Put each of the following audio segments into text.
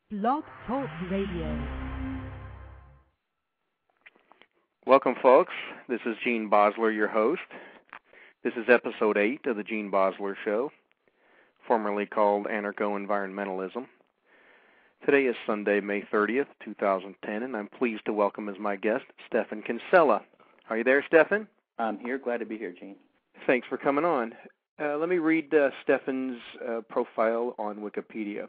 Blog Talk Radio. Welcome, folks. This is Gene Basler, your host. This is episode 8 of the Gene Basler Show, formerly called Anarcho-Environmentalism. Today is Sunday, May 30th, 2010, and I'm pleased to welcome as my guest, Stefan Kinsella. Are you there, Stefan? I'm here. Glad to be here, Gene. Thanks for coming on. Let me read Stefan's profile on Wikipedia.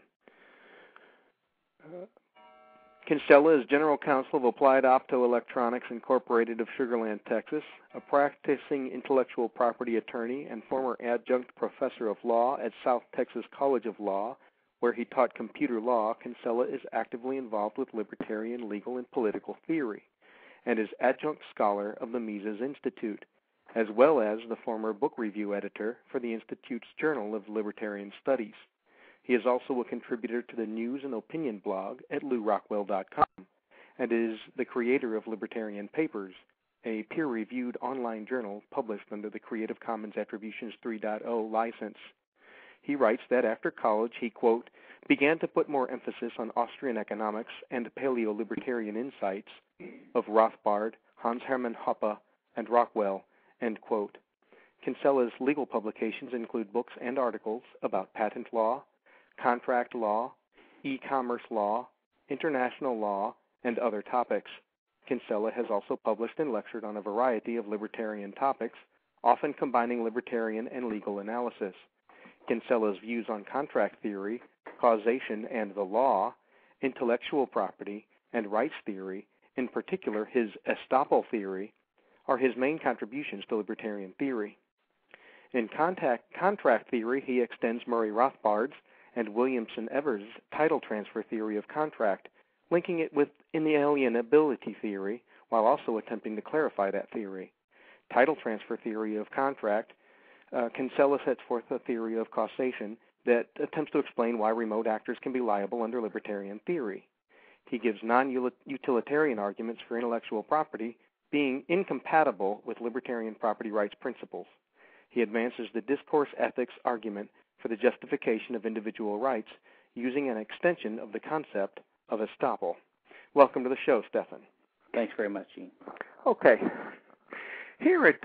Kinsella is General Counsel of Applied Optoelectronics Incorporated of Sugar Land, Texas, a practicing intellectual property attorney and former adjunct professor of law at South Texas College of Law, where he taught computer law. Kinsella is actively involved with libertarian legal and political theory, and is adjunct scholar of the Mises Institute, as well as the former book review editor for the Institute's Journal of Libertarian Studies. He is also a contributor to the news and opinion blog at LouRockwell.com and is the creator of Libertarian Papers, a peer-reviewed online journal published under the Creative Commons Attributions 3.0 license. He writes that after college he, quote, began to put more emphasis on Austrian economics and paleo-libertarian insights of Rothbard, Hans Hermann Hoppe, and Rockwell, end quote. Kinsella's legal publications include books and articles about patent law, contract law, e-commerce law, international law, and other topics. Kinsella has also published and lectured on a variety of libertarian topics, often combining libertarian and legal analysis. Kinsella's views on contract theory, causation and the law, intellectual property, and rights theory, in particular his estoppel theory, are his main contributions to libertarian theory. In contract theory, he extends Murray Rothbard's and Williamson Evers' title transfer theory of contract, linking it with inalienability theory, while also attempting to clarify that theory. Title transfer theory of contract, Kinsella sets forth a theory of causation that attempts to explain why remote actors can be liable under libertarian theory. He gives non-utilitarian arguments for intellectual property being incompatible with libertarian property rights principles. He advances the discourse ethics argument for the justification of individual rights using an extension of the concept of estoppel. Welcome to the show, Stefan. Thanks very much, Gene. Okay. Here at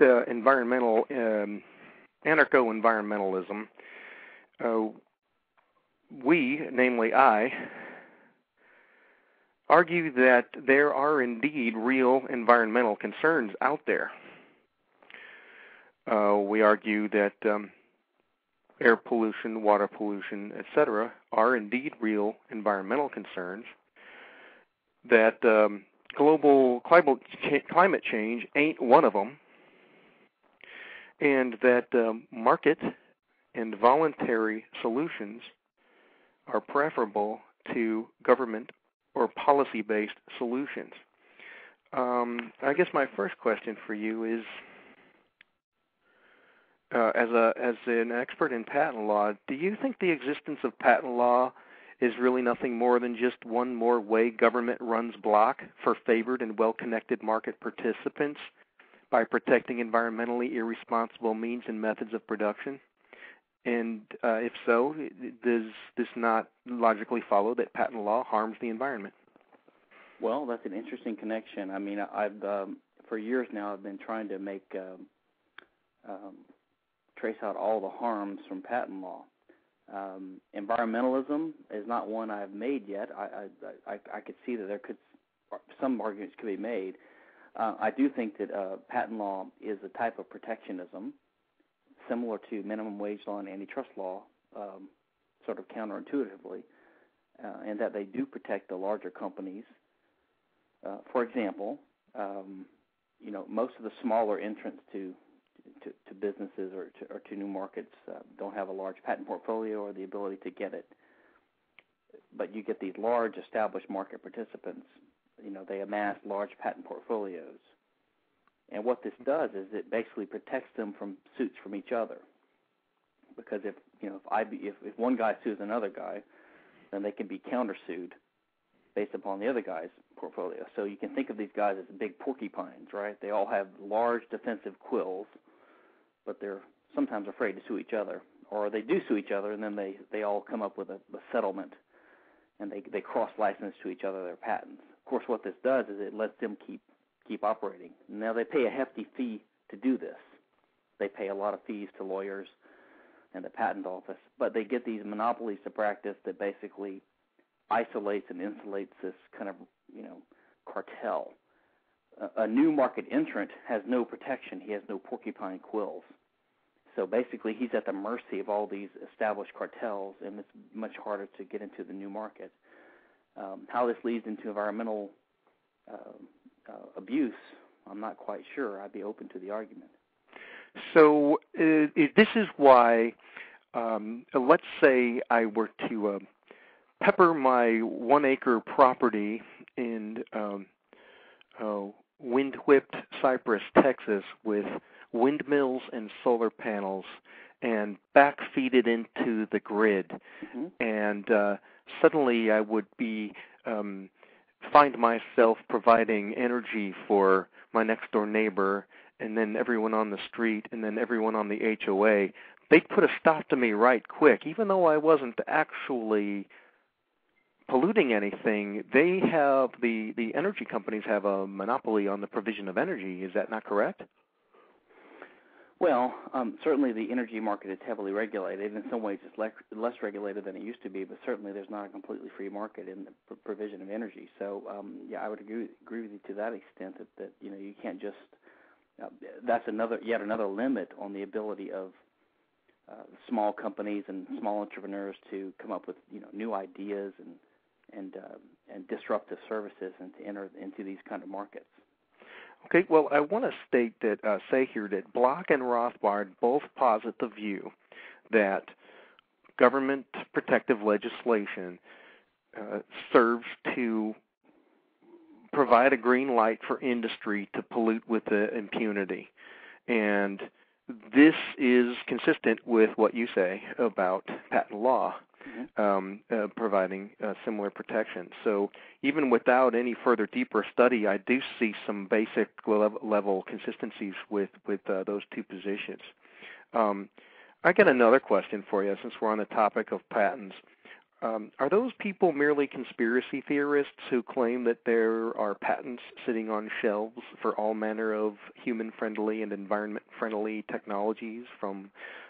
Anarcho-Environmentalism, we, namely I, argue that there are indeed real environmental concerns out there. We argue that air pollution, water pollution, etc., are indeed real environmental concerns, that global climate change ain't one of them, and that market and voluntary solutions are preferable to government or policy-based solutions. I guess my first question for you is, as an expert in patent law, do you think the existence of patent law is really nothing more than just one more way government runs block for favored and well-connected market participants by protecting environmentally irresponsible means and methods of production? And if so, does this not logically follow that patent law harms the environment? Well, that's an interesting connection. I mean, I've for years now I've been trying to make trace out all the harms from patent law. Environmentalism is not one I've made yet. I could see that some arguments could be made. I do think that patent law is a type of protectionism, similar to minimum wage law and antitrust law, sort of counterintuitively, and that they do protect the larger companies. For example, most of the smaller entrants to businesses or to new markets don't have a large patent portfolio or the ability to get it. But you get these large established market participants. They amass large patent portfolios. And what this does is it basically protects them from suits from each other. Because if one guy sues another guy, then they can be countersued based upon the other guy's portfolio. So you can think of these guys as big porcupines, right? They all have large defensive quills, but they're sometimes afraid to sue each other. Or they do sue each other, and then they all come up with a settlement. and they cross-license to each other their patents. Of course, what this does is it lets them keep operating. Now, they pay a hefty fee to do this. They pay a lot of fees to lawyers and the patent office, but they get these monopolies to practice that basically isolates and insulates this kind of, cartel. A new market entrant has no protection. He has no porcupine quills. So basically, he's at the mercy of all these established cartels, and it's much harder to get into the new market. How this leads into environmental abuse, I'm not quite sure. I'd be open to the argument. So this is why, let's say I were to pepper my 1-acre property in wind-whipped Cypress, Texas, with windmills and solar panels, and backfeed it into the grid. Mm-hmm. And suddenly I would be find myself providing energy for my next-door neighbor, and then everyone on the street, and then everyone on the HOA. They'd put a stop to me right quick, even though I wasn't actually polluting anything. They have the energy companies have a monopoly on the provision of energy. Is that not correct? Well, certainly the energy market is heavily regulated. In some ways, it's less regulated than it used to be, but certainly there's not a completely free market in the provision of energy. So, I would agree with you to that extent that you can't just. That's yet another limit on the ability of small companies and small entrepreneurs to come up with new ideas and disruptive services and to enter into these kind of markets. Okay, well, I want to say here that Block and Rothbard both posit the view that government protective legislation serves to provide a green light for industry to pollute with impunity. And this is consistent with what you say about patent law. Providing similar protection. So even without any further deeper study, I do see some basic level consistencies with those two positions. I got another question for you since we're on the topic of patents. Are those people merely conspiracy theorists who claim that there are patents sitting on shelves for all manner of human-friendly and environment-friendly technologies, from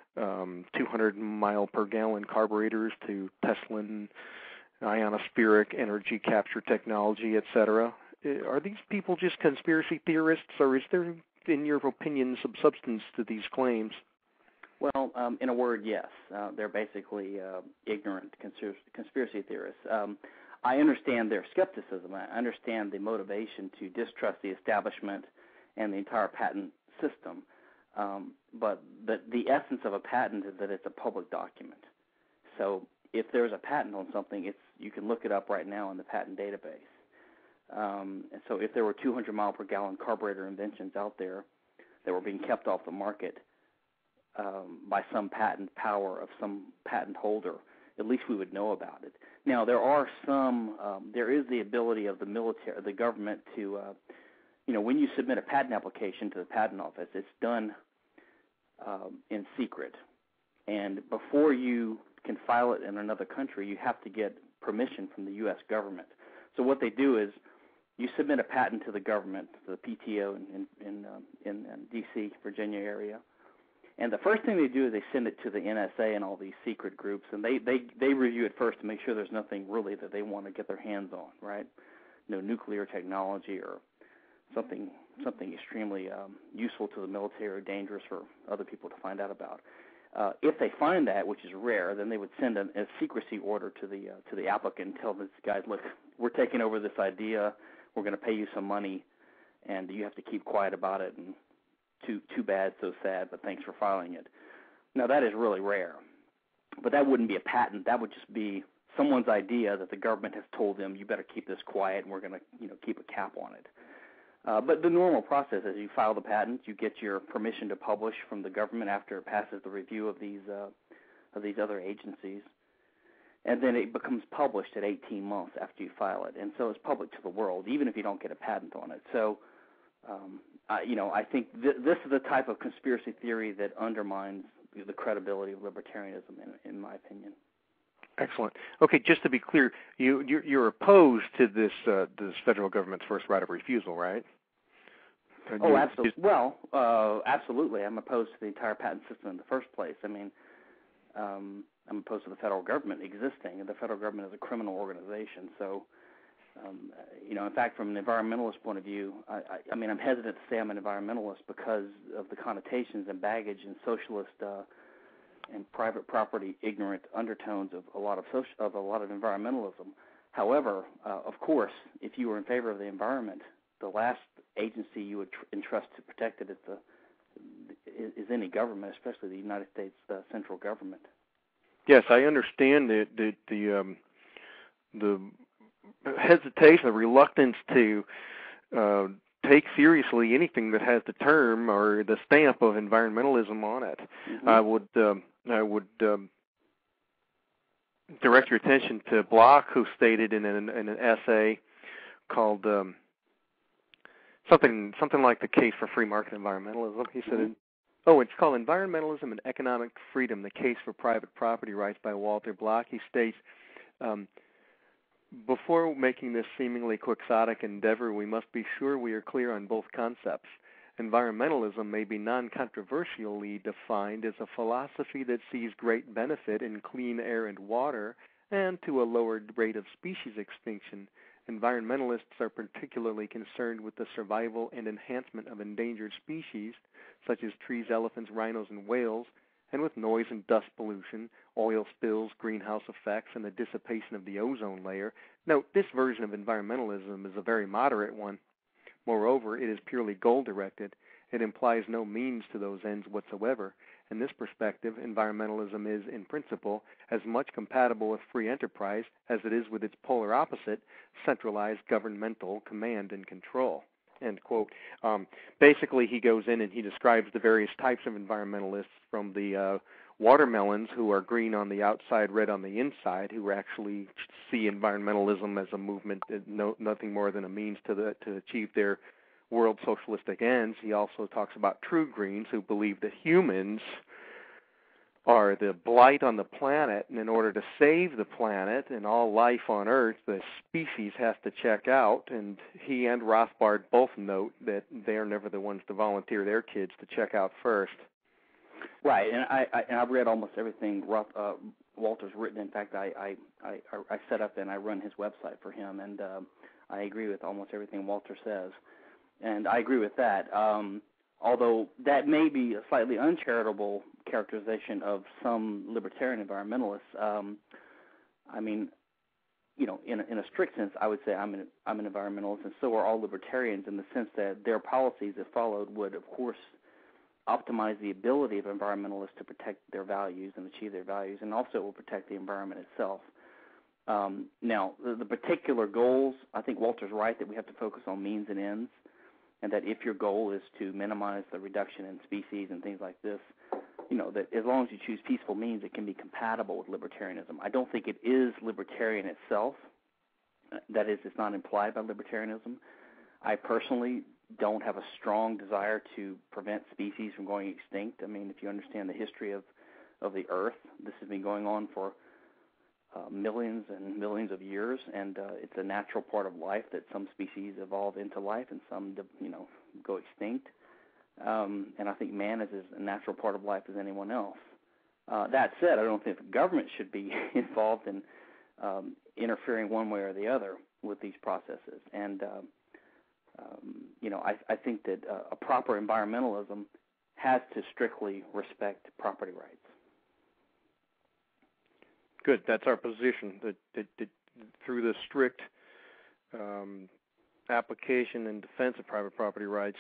200-mile-per-gallon carburetors to Tesla ionospheric energy capture technology, etc.? Are these people just conspiracy theorists, or is there, in your opinion, some substance to these claims? Well, in a word, yes. They're basically ignorant conspiracy theorists. I understand their skepticism. I understand the motivation to distrust the establishment and the entire patent system. But the essence of a patent is that it's a public document. So if there's a patent on something, you can look it up right now in the patent database. And so if there were 200-mile-per-gallon carburetor inventions out there that were being kept off the market by some patent power of some patent holder, at least we would know about it. Now, there is the ability of the military, the government to, when you submit a patent application to the patent office, it's done in secret. And before you can file it in another country, you have to get permission from the U.S. government. So what they do is you submit a patent to the government, to the PTO in D.C., Virginia area, and the first thing they do is they send it to the NSA and all these secret groups, and they review it first to make sure there's nothing really that they want to get their hands on, right? No nuclear technology or something extremely useful to the military or dangerous for other people to find out about. If they find that, which is rare, then they would send a secrecy order to the applicant and tell these guys, look, we're taking over this idea, we're going to pay you some money, and you have to keep quiet about it, and too bad, so sad, but thanks for filing it. Now, that is really rare, but that wouldn't be a patent. That would just be someone's idea that the government has told them, you better keep this quiet, and we're going to keep a cap on it. But the normal process is you file the patent, you get your permission to publish from the government after it passes the review of these other agencies, and then it becomes published at 18 months after you file it, and so it's public to the world, even if you don't get a patent on it. So, I think this is the type of conspiracy theory that undermines the credibility of libertarianism, in my opinion. Excellent. Okay, just to be clear, you're opposed to this federal government's first right of refusal, right? Oh, absolutely. Well, absolutely. I'm opposed to the entire patent system in the first place. I mean, I'm opposed to the federal government existing, and the federal government is a criminal organization. So, in fact, from an environmentalist point of view, I mean, I'm hesitant to say I'm an environmentalist because of the connotations and baggage and socialist and private property ignorant undertones of a lot of environmentalism. However, of course, if you were in favor of the environment, the last agency you would entrust to protect it is any government, especially the United States central government. Yes, I understand the hesitation, the reluctance to take seriously anything that has the term or the stamp of environmentalism on it. Mm-hmm. I would direct your attention to Bloch, who stated in an essay called something like the case for free market environmentalism. He said, it's called Environmentalism and Economic Freedom, the Case for Private Property Rights by Walter Bloch. He states, before making this seemingly quixotic endeavor, we must be sure we are clear on both concepts. Environmentalism may be non-controversially defined as a philosophy that sees great benefit in clean air and water and to a lower rate of species extinction. Environmentalists are particularly concerned with the survival and enhancement of endangered species, such as trees, elephants, rhinos, and whales, and with noise and dust pollution, oil spills, greenhouse effects, and the dissipation of the ozone layer. Note, this version of environmentalism is a very moderate one. Moreover, it is purely goal-directed. It implies no means to those ends whatsoever. In this perspective, environmentalism is, in principle, as much compatible with free enterprise as it is with its polar opposite, centralized governmental command and control. End quote. Basically, he goes in and he describes the various types of environmentalists, from the watermelons who are green on the outside, red on the inside, who actually see environmentalism as a movement, nothing more than a means to achieve their world socialistic ends. He also talks about true greens, who believe that humans are the blight on the planet, and in order to save the planet and all life on Earth, the species has to check out, and he and Rothbard both note that they are never the ones to volunteer their kids to check out first. Right, and I've read almost everything Walter's written. In fact, I set up and I run his website for him, and I agree with almost everything Walter says. And I agree with that, although that may be a slightly uncharitable characterization of some libertarian environmentalists. I mean, in a strict sense, I would say I'm an environmentalist, and so are all libertarians, in the sense that their policies, if followed, would, of course, optimize the ability of environmentalists to protect their values and achieve their values, and also will protect the environment itself. Now, the particular goals, I think Walter's right that we have to focus on means and ends, and that if your goal is to minimize the reduction in species and things like this, that as long as you choose peaceful means, it can be compatible with libertarianism. I don't think it is libertarian itself. That is, it's not implied by libertarianism. I personally don't have a strong desire to prevent species from going extinct. I mean, if you understand the history of the Earth, this has been going on for millions and millions of years, and it's a natural part of life that some species evolve into life and some, go extinct. And I think man is as a natural part of life as anyone else. That said, I don't think the government should be involved in interfering one way or the other with these processes. And I think that a proper environmentalism has to strictly respect property rights. Good. That's our position. That through the strict application and defense of private property rights,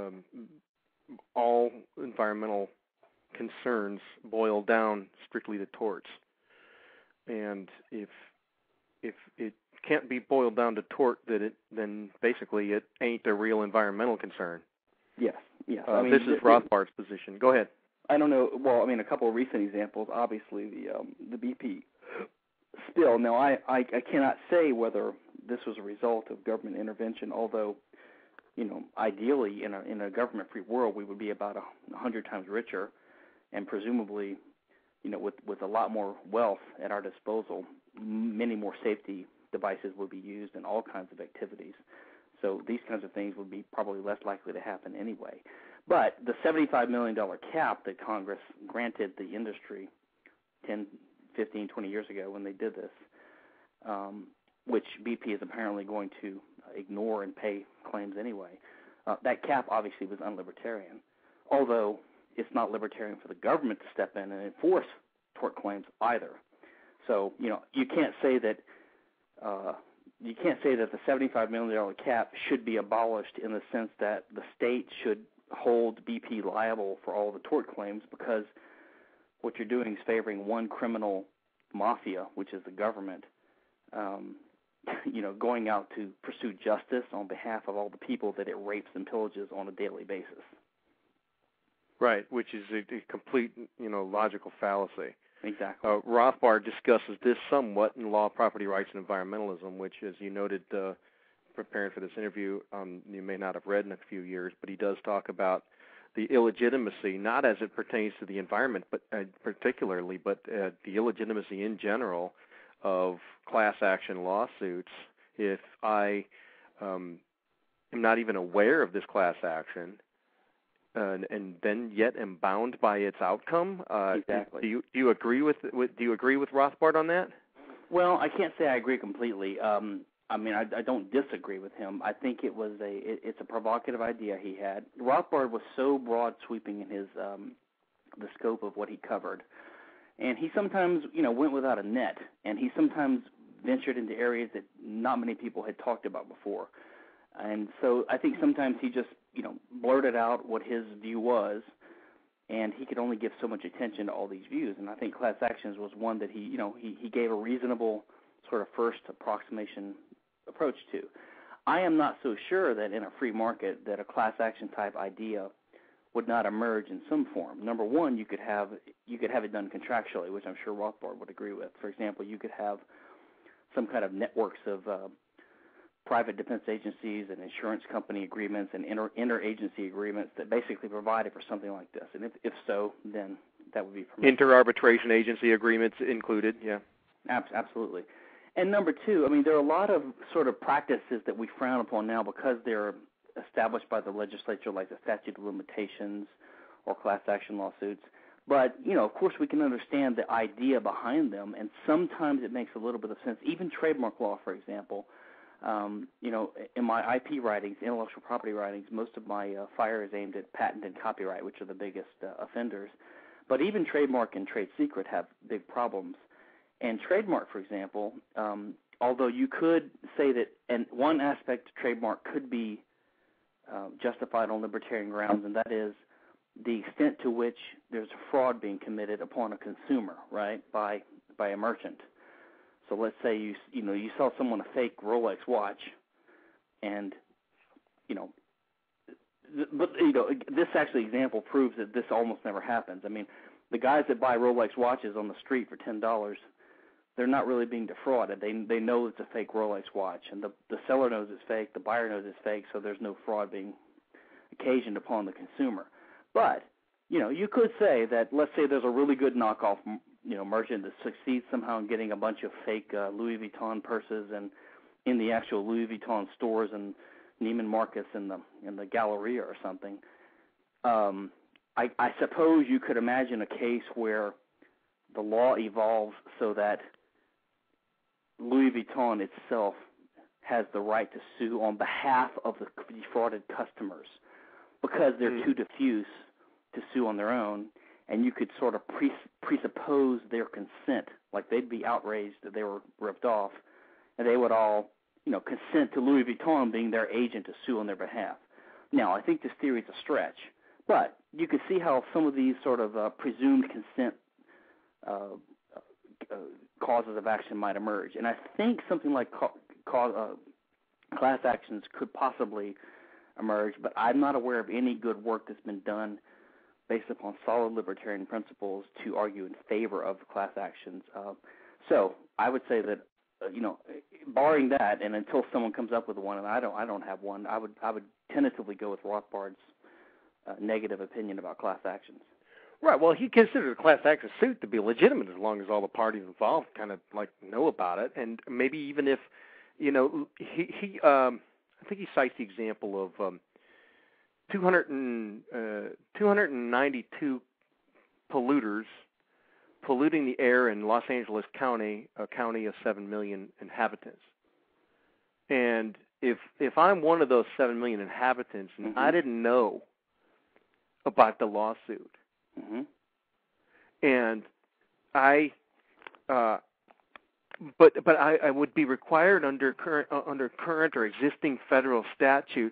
all environmental concerns boil down strictly to torts. And if it can't be boiled down to tort, then basically it ain't a real environmental concern. Yes. This is Rothbard's position. Go ahead. I don't know. Well, I mean, a couple of recent examples. Obviously, the BP spill. Now, I cannot say whether this was a result of government intervention. Although, ideally, in a government-free world, we would be about 100 times richer, and presumably, with a lot more wealth at our disposal, many more safety devices would be used in all kinds of activities. So these kinds of things would be probably less likely to happen anyway. But the $75 million cap that Congress granted the industry 10, 15, 20 years ago when they did this, which BP is apparently going to ignore and pay claims anyway, that cap obviously was unlibertarian, although it's not libertarian for the government to step in and enforce tort claims either. So, you can't say that the $75 million cap should be abolished in the sense that the state should hold BP liable for all the tort claims, because what you're doing is favoring one criminal mafia, which is the government, going out to pursue justice on behalf of all the people that it rapes and pillages on a daily basis. Right, which is a complete, logical fallacy. Exactly. Rothbard discusses this somewhat in Law, Property Rights, and Environmentalism, which, as you noted, preparing for this interview, you may not have read in a few years, but he does talk about the illegitimacy, not as it pertains to the environment, but particularly, but the illegitimacy in general of class action lawsuits. If I am not even aware of this class action, and then yet am bound by its outcome. Exactly. Do you agree with Rothbard on that? Well, I can't say I agree completely. I don't disagree with him. I think it's a provocative idea he had. Rothbard was so broad sweeping in his the scope of what he covered, and he sometimes went without a net, and he sometimes ventured into areas that not many people had talked about before. And so I think sometimes he just, blurted out what his view was, and he could only give so much attention to all these views. And I think class actions was one that he gave a reasonable sort of first approximation approach to. I am not so sure that in a free market that a class action type idea would not emerge in some form. Number one, you could have it done contractually, which I'm sure Rothbard would agree with. For example, you could have some kind of networks of private defense agencies and insurance company agreements and interagency agreements that basically provided for something like this. And if so, then that would be permissible. Inter-arbitration agency agreements included, yeah. Absolutely. And number two, there are a lot of sort of practices that we frown upon now because they're established by the legislature, like the statute of limitations or class action lawsuits. But, of course, we can understand the idea behind them, and sometimes it makes a little bit of sense. Even trademark law, for example. In my IP writings, intellectual property writings, most of my fire is aimed at patent and copyright, which are the biggest offenders. But even trademark and trade secret have big problems. And trademark, for example, although you could say that, and one aspect of trademark could be justified on libertarian grounds, and that is the extent to which there's fraud being committed upon a consumer, right, by a merchant. So let's say you sell someone a fake Rolex watch, and this actually example proves that this almost never happens. The guys that buy Rolex watches on the street for $10, they're not really being defrauded. They know it's a fake Rolex watch, and the seller knows it's fake, the buyer knows it's fake, so there's no fraud being occasioned upon the consumer. But you could say that, let's say there's a really good knockoff merchant that succeeds somehow in getting a bunch of fake Louis Vuitton purses and in the actual Louis Vuitton stores in Neiman Marcus in the Galleria or something. I suppose you could imagine a case where the law evolves so that Louis Vuitton itself has the right to sue on behalf of the defrauded customers because they're too diffuse to sue on their own. And you could sort of presuppose their consent, like they'd be outraged that they were ripped off, and they would all, consent to Louis Vuitton being their agent to sue on their behalf. Now, I think this theory is a stretch, but you could see how some of these sort of presumed consent causes of action might emerge. And I think something like class actions could possibly emerge, but I'm not aware of any good work that's been done based upon solid libertarian principles to argue in favor of class actions. So I would say that, barring that, and until someone comes up with one, and I don't have one, I would tentatively go with Rothbard's negative opinion about class actions. Right. Well, he considered a class action suit to be legitimate as long as all the parties involved kind of like know about it, and maybe even if, he I think he cites the example of 292 polluters polluting the air in Los Angeles County, a county of 7 million inhabitants. And if I'm one of those 7 million inhabitants and I didn't know about the lawsuit, and I would be required under current or existing federal statutes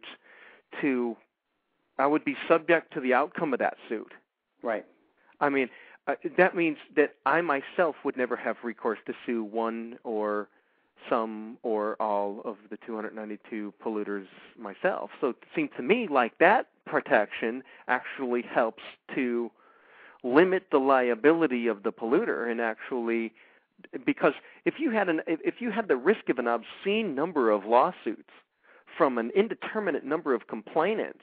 I would be subject to the outcome of that suit. Right. I mean, that means that I myself would never have recourse to sue one or some or all of the 292 polluters myself. So it seemed to me like that protection actually helps to limit the liability of the polluter, and actually, because if you had the risk of an obscene number of lawsuits from an indeterminate number of complainants,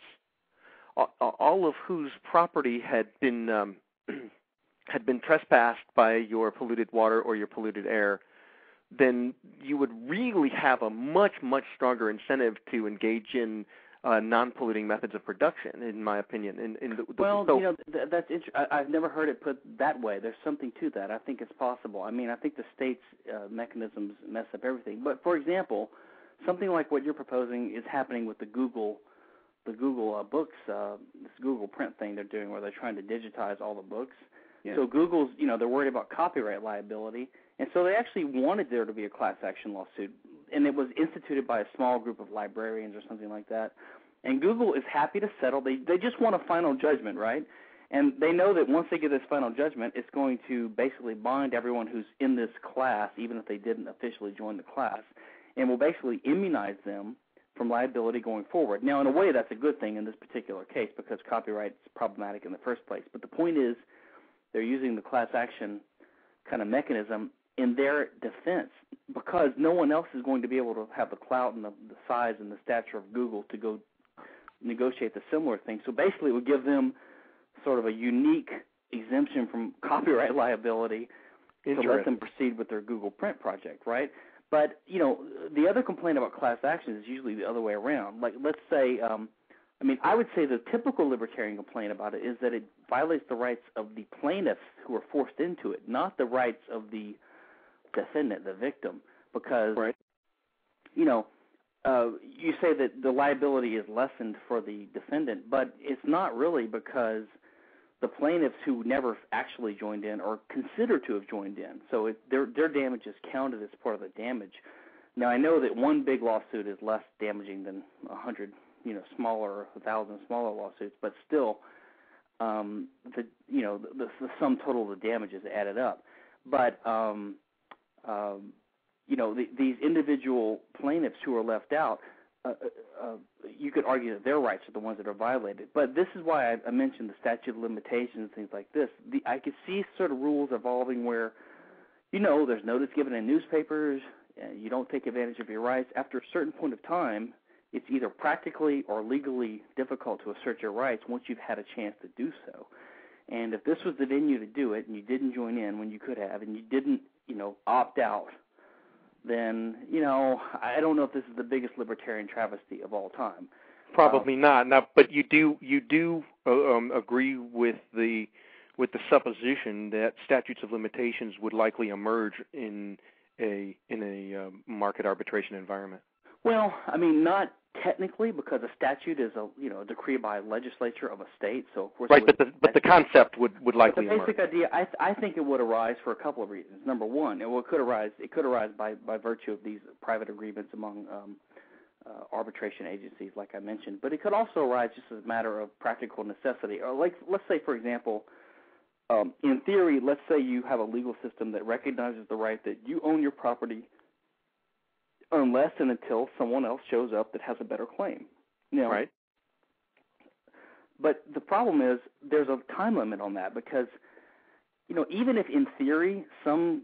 all of whose property had been trespassed by your polluted water or your polluted air, then you would really have a much, much stronger incentive to engage in non-polluting methods of production, in my opinion. That's interesting. I've never heard it put that way. There's something to that. I think it's possible. I mean, I think the state's mechanisms mess up everything. But, for example, something like what you're proposing is happening with the Google books, this Google print thing they're doing where they're trying to digitize all the books. Yeah. So Google's, they're worried about copyright liability, and so they actually wanted there to be a class action lawsuit, and it was instituted by a small group of librarians or something like that. And Google is happy to settle. They just want a final judgment, right? And they know that once they get this final judgment, it's going to basically bind everyone who's in this class, even if they didn't officially join the class, and will basically immunize them from liability going forward. Now, in a way, that's a good thing in this particular case because copyright is problematic in the first place. But the point is, they're using the class action kind of mechanism in their defense because no one else is going to be able to have the clout and the size and the stature of Google to go negotiate the similar thing. So basically it would give them sort of a unique exemption from copyright liability to let them proceed with their Google print project, right? But, the other complaint about class action is usually the other way around. Like, let's say, I would say the typical libertarian complaint about it is that it violates the rights of the plaintiffs who are forced into it, not the rights of the defendant, the victim, because, you say that the liability is lessened for the defendant, but it's not really because the plaintiffs who never actually joined in are considered to have joined in. So their damage is counted as part of the damage. Now, I know that one big lawsuit is less damaging than 100, smaller, 1,000 smaller lawsuits, but still, the sum total of the damage is added up. But, these individual plaintiffs who are left out, you could argue that their rights are the ones that are violated. But this is why I mentioned the statute of limitations and things like this. I could see sort of rules evolving where, there's notice given in newspapers, you don't take advantage of your rights. After a certain point of time, it's either practically or legally difficult to assert your rights once you've had a chance to do so. And if this was the venue to do it and you didn't join in when you could have and you didn't, opt out, then, I don't know if this is the biggest libertarian travesty of all time. Probably not. Now, but you do agree with the supposition that statutes of limitations would likely emerge in a market arbitration environment. Well, not technically, because a statute is a decree by a legislature of a state. So of course, right. But the concept would likely emerge. The basic emerge. idea, I think it would arise for a couple of reasons. Number one, it could arise by virtue of these private agreements among arbitration agencies, like I mentioned. But it could also arise just as a matter of practical necessity. Or let's say, for example, in theory, let's say you have a legal system that recognizes the right that you own your property unless and until someone else shows up that has a better claim. Right. But the problem is there's a time limit on that because, even if in theory some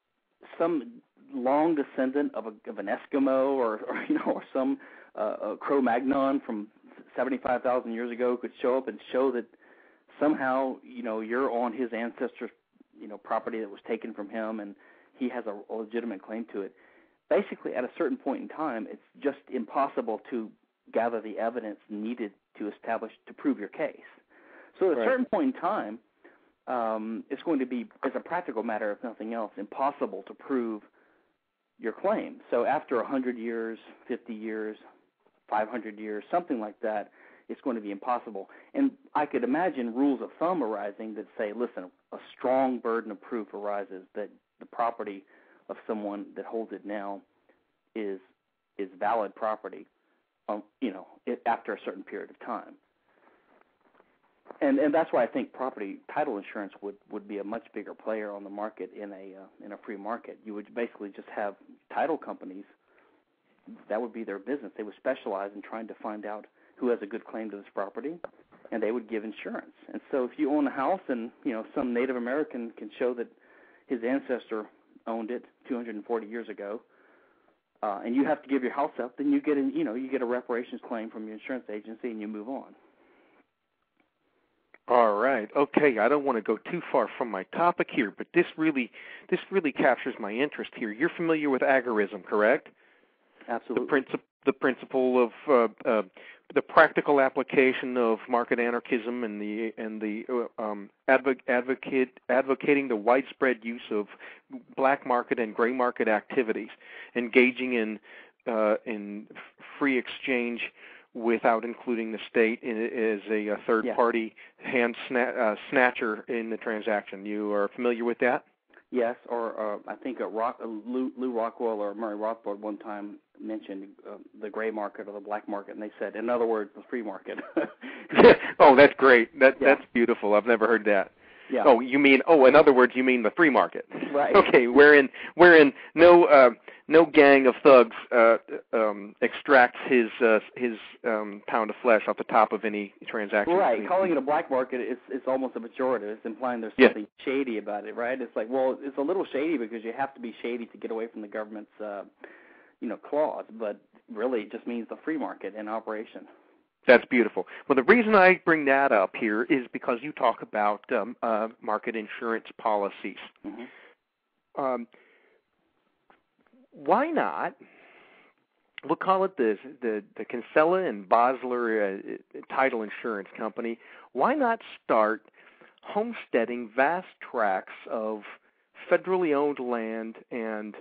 long descendant of an Eskimo or some Cro-Magnon from 75,000 years ago could show up and show that somehow, you're on his ancestor's, property that was taken from him, and he has a legitimate claim to it. Basically, at a certain point in time, it's just impossible to gather the evidence needed to prove your case. So at a certain point in time, it's going to be, as a practical matter, if nothing else, impossible to prove your claim. So after 100 years, 50 years, 500 years, something like that, it's going to be impossible. And I could imagine rules of thumb arising that say, listen, a strong burden of proof arises that the property of someone that holds it now is valid property, after a certain period of time. And that's why I think property title insurance would be a much bigger player on the market in a free market. You would basically just have title companies. That would be their business. They would specialize in trying to find out who has a good claim to this property, and they would give insurance. And so if you own a house and, some Native American can show that his ancestor owned it 240 years ago, and you have to give your house up, then you get a reparations claim from your insurance agency, and you move on. All right. Okay, I don't want to go too far from my topic here, but this really captures my interest here. You're familiar with agorism, correct? Absolutely. The principle of the practical application of market anarchism and the advocating the widespread use of black market and gray market activities, engaging in free exchange without including the state as a third party hand snatcher in the transaction. You are familiar with that? Yes, or I think Lou Rockwell or Murray Rothbard one time mentioned the gray market or the black market, and they said, in other words, the free market. Oh, that's great. That's beautiful. I've never heard that. Yeah. In other words, you mean the free market. Right. Okay, wherein no gang of thugs extracts his pound of flesh off the top of any transaction. Right. Calling it a black market is almost a pejorative. It's implying there's something shady about it, right? It's like, well, it's a little shady because you have to be shady to get away from the government's clause, but really it just means the free market in operation. That's beautiful. Well, the reason I bring that up here is because you talk about market insurance policies. Mm-hmm. Why not? We'll call it the Kinsella and Basler Title Insurance Company. Why not start homesteading vast tracts of federally owned land and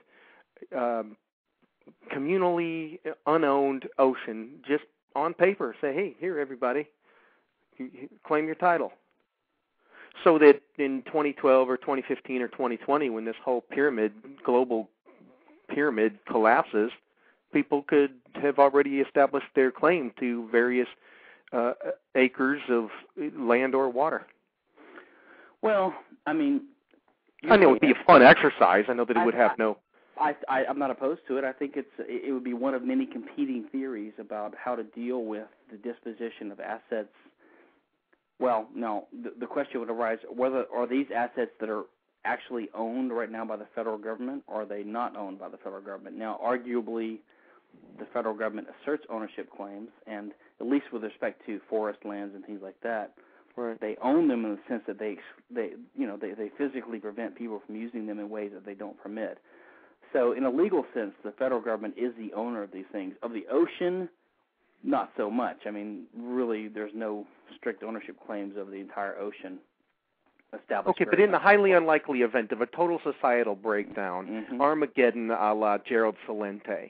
communally unowned ocean, just on paper, say, hey, here, everybody, claim your title. So that in 2012 or 2015 or 2020, when this whole global pyramid collapses, people could have already established their claim to various acres of land or water. Well, I mean, I know it would be a fun exercise. I know that it would have no... I'm not opposed to it. I think it would be one of many competing theories about how to deal with the disposition of assets. Well, no, the question would arise, are these assets that are actually owned right now by the federal government, or are they not owned by the federal government? Now, arguably, the federal government asserts ownership claims, and at least with respect to forest lands and things like that, right, they own them in the sense that they physically prevent people from using them in ways that they don't permit. So in a legal sense, the federal government is the owner of these things. Of the ocean, not so much. I mean, really, there's no strict ownership claims of the entire ocean established. Okay, but in the highly unlikely event of a total societal breakdown, mm-hmm. Armageddon a la Gerald Celente,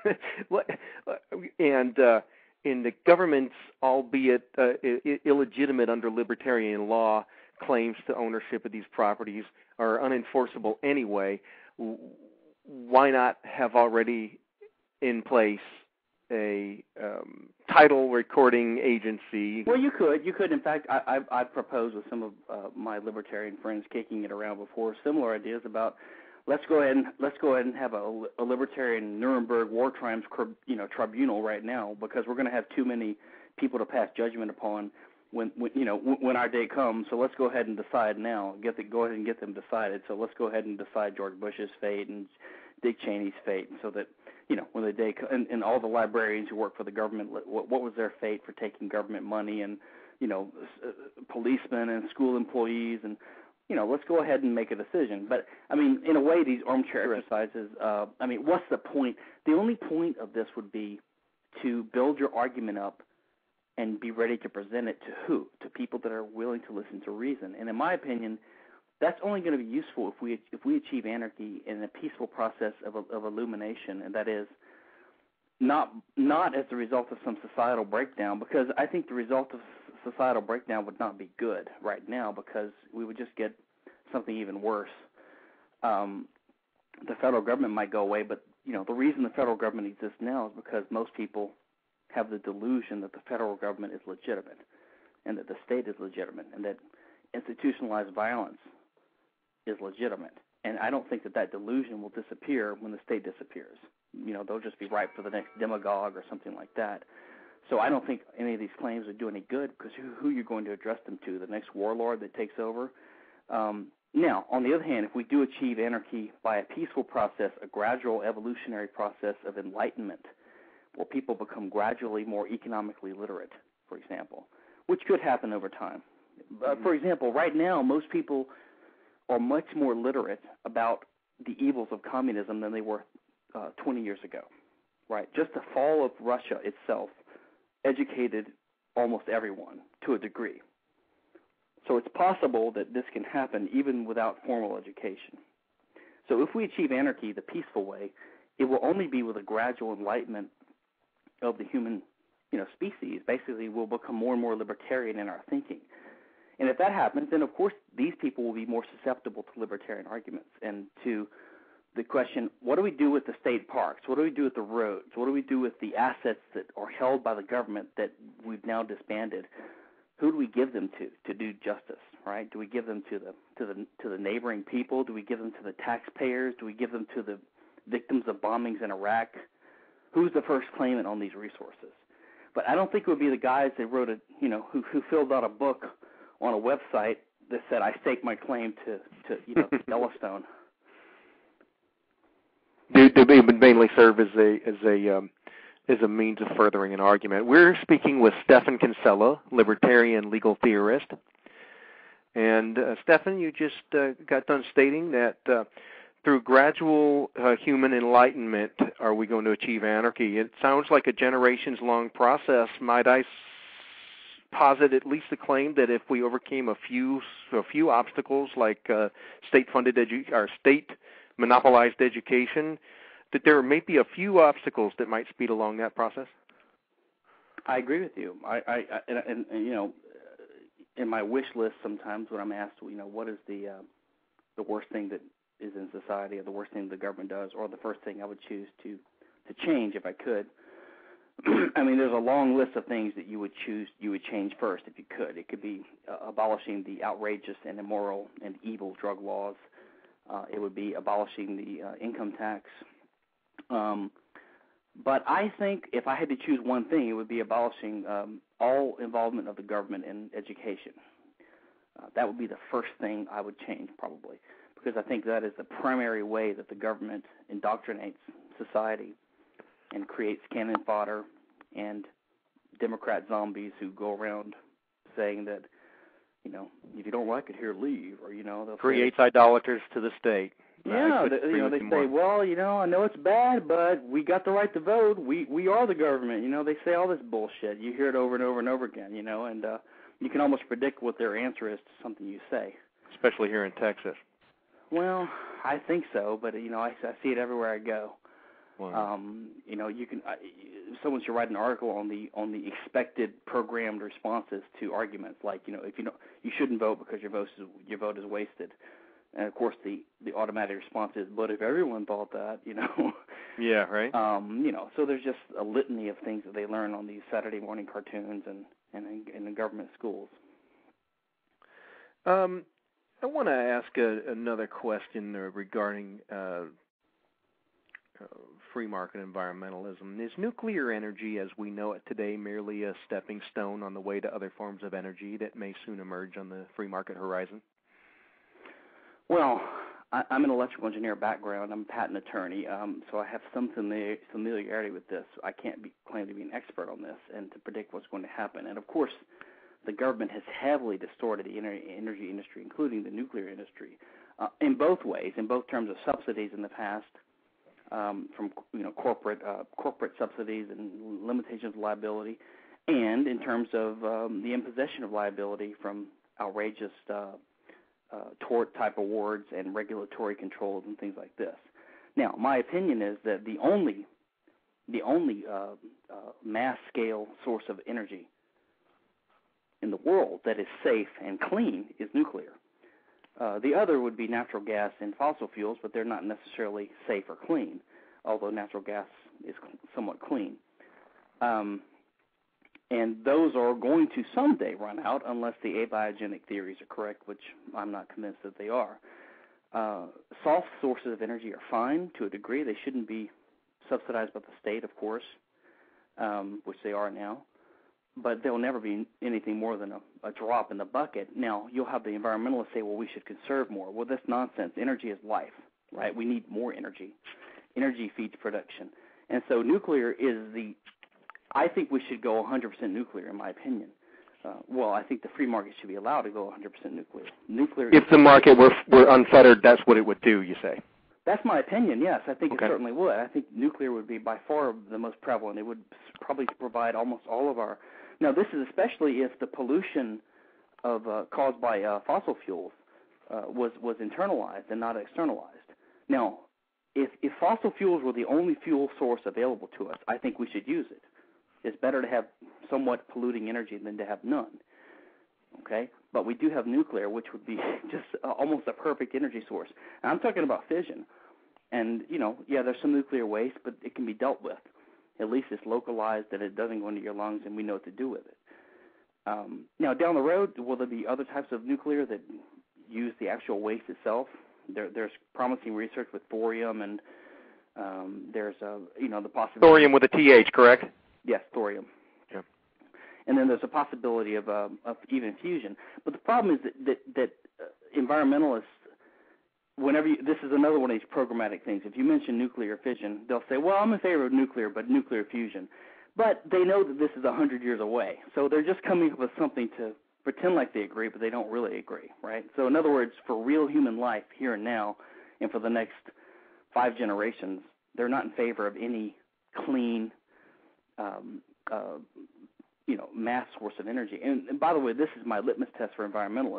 and in the government's, albeit illegitimate under libertarian law, claims to ownership of these properties are unenforceable anyway, why not have already in place a title recording agency? Well, you could. In fact, I've proposed with some of my libertarian friends, kicking it around before, similar ideas about let's go ahead and have a libertarian Nuremberg war crimes tribunal right now, because we're going to have too many people to pass judgment upon when our day comes. So let's go ahead and decide now. Go ahead and get them decided. So let's go ahead and decide George Bush's fate and Dick Cheney's fate, so that when the day and all the librarians who work for the government, what was their fate for taking government money and policemen and school employees, and let's go ahead and make a decision. But I mean, in a way, these armchair exercises. What's the point? The only point of this would be to build your argument up and be ready to present it to who? To people that are willing to listen to reason. And in my opinion, that's only going to be useful if we achieve anarchy in a peaceful process of illumination, and that is not as a result of some societal breakdown, because I think the result of societal breakdown would not be good right now, because we would just get something even worse. The federal government might go away, but the reason the federal government exists now is because most people have the delusion that the federal government is legitimate and that the state is legitimate and that institutionalized violence is legitimate. And I don't think that delusion will disappear when the state disappears. They'll just be ripe for the next demagogue or something like that. So I don't think any of these claims would do any good, because who you're going to address them to? The next warlord that takes over? Now, on the other hand, if we do achieve anarchy by a peaceful process, a gradual evolutionary process of enlightenment, where people become gradually more economically literate, for example, which could happen over time. For example, right now, most people are much more literate about the evils of communism than they were 20 years ago, right? Just the fall of Russia itself educated almost everyone to a degree. So it's possible that this can happen even without formal education. So if we achieve anarchy the peaceful way, it will only be with a gradual enlightenment of the human, species. Basically, we'll become more and more libertarian in our thinking. And if that happens, then of course these people will be more susceptible to libertarian arguments and to the question, what do we do with the state parks? What do we do with the roads? What do we do with the assets that are held by the government that we've now disbanded? Who do we give them to do justice, right? Do we give them to the neighboring people? Do we give them to the taxpayers? Do we give them to the victims of bombings in Iraq? Who's the first claimant on these resources? But I don't think it would be the guys that wrote who filled out a book on a website that said, I stake my claim to Yellowstone. They would mainly serve as a means of furthering an argument. We're speaking with Stephan Kinsella, libertarian legal theorist. And Stephan, you just got done stating that through gradual human enlightenment are we going to achieve anarchy. It sounds like a generations-long process. Might I posit at least the claim that if we overcame a few obstacles like state-funded or state-monopolized education, that there may be a few obstacles that might speed along that process? I agree with you. And in my wish list sometimes when I'm asked, what is the worst thing that is in society, or the worst thing the government does, or the first thing I would choose to change if I could. I mean, there's a long list of things that you would change first if you could. It could be abolishing the outrageous and immoral and evil drug laws. It would be abolishing the income tax. But I think if I had to choose one thing, it would be abolishing all involvement of the government in education. That would be the first thing I would change, probably, because I think that is the primary way that the government indoctrinates society and creates cannon fodder and Democrat zombies who go around saying that, if you don't like it here, leave, or they'll creates idolaters to the state. Yeah, they say, well, I know it's bad, but we got the right to vote. We are the government. They say all this bullshit. You hear it over and over and over again. And you can almost predict what their answer is to something you say. Especially here in Texas. Well, I think so, but I see it everywhere I go. Wow. You can. Someone should write an article on the expected programmed responses to arguments, like if you shouldn't vote because your vote is wasted, and of course the automatic response is, but if everyone thought that, Yeah, right. So there's just a litany of things that they learn on these Saturday morning cartoons and in the government schools. I want to ask another question regarding free market environmentalism. Is nuclear energy as we know it today merely a stepping stone on the way to other forms of energy that may soon emerge on the free market horizon? Well, I'm an electrical engineer background. I'm a patent attorney, so I have some familiarity with this. I can't claim to be an expert on this and to predict what's going to happen. And, of course, the government has heavily distorted the energy industry, including the nuclear industry, in both ways, in both terms of subsidies in the past, from corporate subsidies and limitations of liability, and in terms of the imposition of liability from outrageous tort type awards and regulatory controls and things like this. Now, my opinion is that the only mass scale source of energy in the world that is safe and clean is nuclear. The other would be natural gas and fossil fuels, but they're not necessarily safe or clean, although natural gas is somewhat clean. And those are going to someday run out unless the abiogenic theories are correct, which I'm not convinced that they are. Soft sources of energy are fine to a degree. They shouldn't be subsidized by the state, of course, which they are now. But they'll never be anything more than a drop in the bucket. Now, you'll have the environmentalists say, well, we should conserve more. Well, that's nonsense. Energy is life, right? We need more energy. Energy feeds production. And so nuclear is I think we should go 100% nuclear, in my opinion. Well, I think the free market should be allowed to go 100% nuclear. If the market were unfettered, that's what it would do, you say? That's my opinion, yes. I think it certainly would. I think nuclear would be by far the most prevalent. It would probably provide almost all of our... Now, this is especially if the pollution caused by fossil fuels was internalized and not externalized. Now, if fossil fuels were the only fuel source available to us, I think we should use it. It's better to have somewhat polluting energy than to have none. Okay? But we do have nuclear, which would be just almost a perfect energy source. And I'm talking about fission. And, there's some nuclear waste, but it can be dealt with. At least it's localized and it doesn't go into your lungs, and we know what to do with it. Now, down the road, will there be other types of nuclear that use the actual waste itself? There's promising research with thorium, and there's the possibility. Thorium with a TH, correct? Yes, thorium. Yeah. And then there's a possibility of even fusion. But the problem is that environmentalists, this is another one of these programmatic things. If you mention nuclear fission, they'll say, well, I'm in favor of nuclear, but nuclear fusion. But they know that this is 100 years away. So they're just coming up with something to pretend like they agree, but they don't really agree, right? So in other words, for real human life here and now and for the next 5 generations, they're not in favor of any clean, mass source of energy. And by the way, this is my litmus test for environmentalists.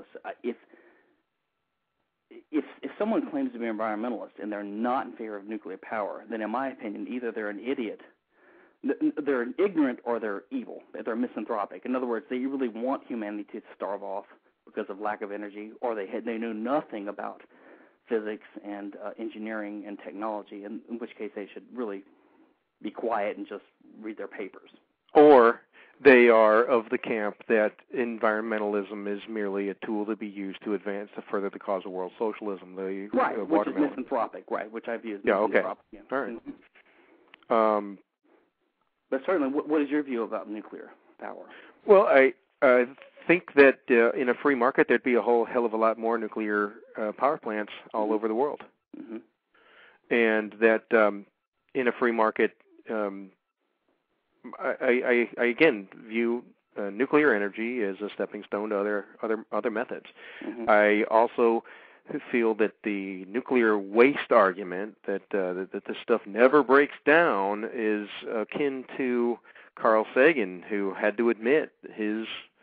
If someone claims to be an environmentalist and they're not in favor of nuclear power, then in my opinion, either they're an idiot, they're ignorant, or they're evil. They're misanthropic. In other words, they really want humanity to starve off because of lack of energy, or they know nothing about physics and engineering and technology, in which case they should really be quiet and just read their papers. Or they are of the camp that environmentalism is merely a tool to be used to advance to further the cause of world socialism. Right, which is misanthropic, right, which I view as misanthropic. Yeah, okay. All right. But certainly, what is your view about nuclear power? Well, I think that in a free market, there'd be a whole hell of a lot more nuclear power plants all over the world. Mm-hmm. And that in a free market, I again view nuclear energy as a stepping stone to other methods. Mm-hmm. I also feel that the nuclear waste argument that this stuff never breaks down is akin to Carl Sagan, who had to admit his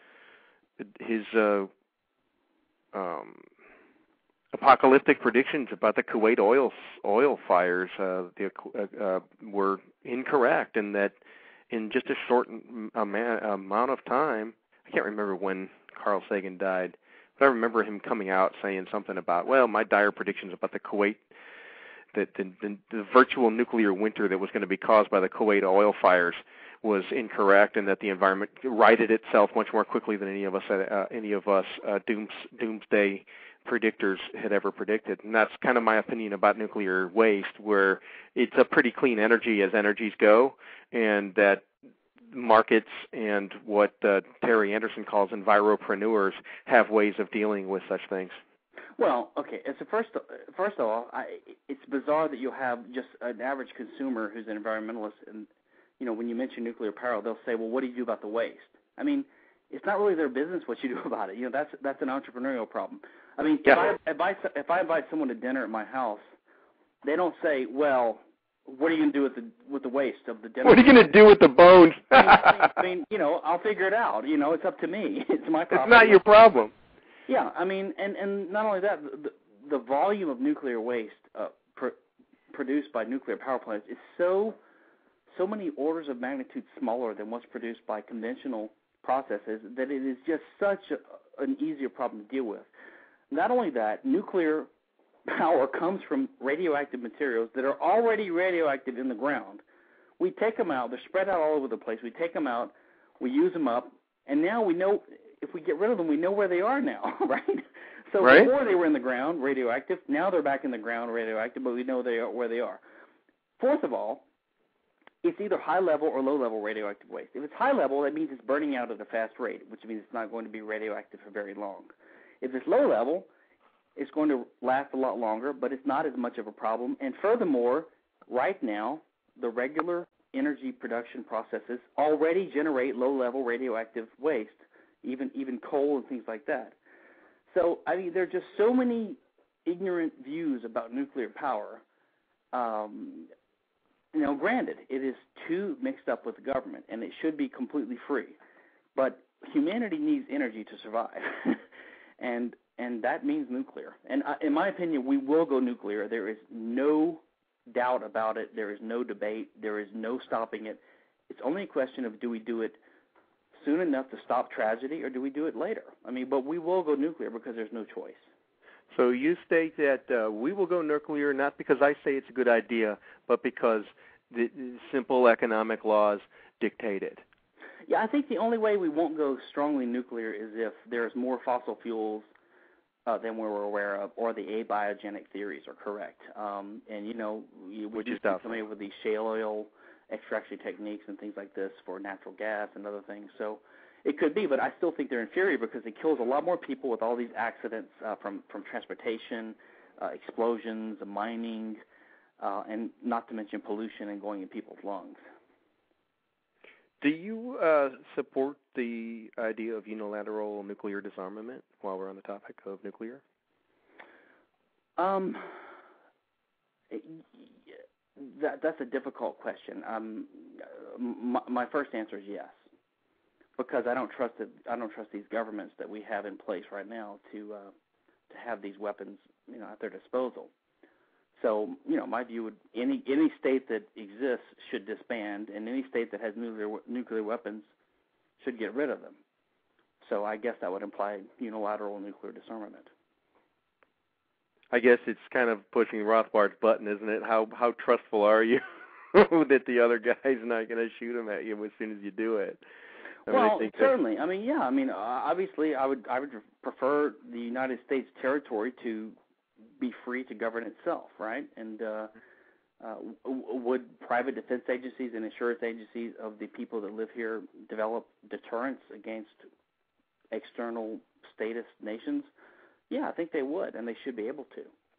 apocalyptic predictions about the Kuwait oil fires were incorrect, and that in just a short amount of time, I can't remember when Carl Sagan died, but I remember him coming out saying something about, well, my dire predictions about the Kuwait, that the virtual nuclear winter that was going to be caused by the Kuwait oil fires was incorrect, and that the environment righted itself much more quickly than any of us doomsday predictors had ever predicted. And that's kind of my opinion about nuclear waste, where it's a pretty clean energy as energies go, and that markets and what Terry Anderson calls enviropreneurs have ways of dealing with such things. Well, okay. So first of all, it's bizarre that you have just an average consumer who's an environmentalist, and when you mention nuclear power, they'll say, "Well, what do you do about the waste?" I mean, it's not really their business what you do about it. That's an entrepreneurial problem. I mean, Yeah. if I invite someone to dinner at my house, they don't say, well, what are you going to do with the waste of the dinner? What are you going to do with the bones? I mean, I'll figure it out. It's up to me. It's my problem. It's not your problem. Yeah, I mean, and not only that, the volume of nuclear waste produced by nuclear power plants is so many orders of magnitude smaller than what's produced by conventional processes that it is just such an easier problem to deal with. Not only that, nuclear power comes from radioactive materials that are already radioactive in the ground. We take them out. They're spread out all over the place. We take them out. We use them up. And now we know if we get rid of them, we know where they are now, right? So before they were in the ground, radioactive. Now they're back in the ground, radioactive, but we know where they are. Fourth of all, it's either high-level or low-level radioactive waste. If it's high-level, that means it's burning out at a fast rate, which means it's not going to be radioactive for very long. If it's low-level, it's going to last a lot longer, but it's not as much of a problem. And furthermore, right now, the regular energy production processes already generate low-level radioactive waste, even coal and things like that. So, I mean, there are just so many ignorant views about nuclear power. Granted, it is too mixed up with the government, and it should be completely free. But humanity needs energy to survive, and that means nuclear. And in my opinion, we will go nuclear. There is no doubt about it. There is no debate. There is no stopping it. It's only a question of do we do it soon enough to stop tragedy, or do we do it later? I mean, but we will go nuclear because there's no choice. So you state that we will go nuclear not because I say it's a good idea, but because the simple economic laws dictate it. Yeah, I think the only way we won't go strongly nuclear is if there's more fossil fuels than we're aware of, or the abiogenic theories are correct. We're just familiar with these shale oil extraction techniques and things like this for natural gas and other things. So it could be, but I still think they're inferior because it kills a lot more people with all these accidents from transportation, explosions, mining, and not to mention pollution and going in people's lungs. Do you support the idea of unilateral nuclear disarmament while we're on the topic of nuclear? That's a difficult question. My first answer is yes, because I don't trust these governments that we have in place right now to have these weapons, at their disposal. So, my view would any state that exists should disband, and any state that has nuclear weapons should get rid of them. So I guess that would imply unilateral nuclear disarmament. I guess it's kind of pushing Rothbard's button, isn't it? How trustful are you that the other guy's not going to shoot them at you as soon as you do it? Certainly. Obviously, I would prefer the United States territory to be free to govern itself, right? And would private defense agencies and insurance agencies of the people that live here develop deterrence against external statist nations? Yeah, I think they would, and they should be able to.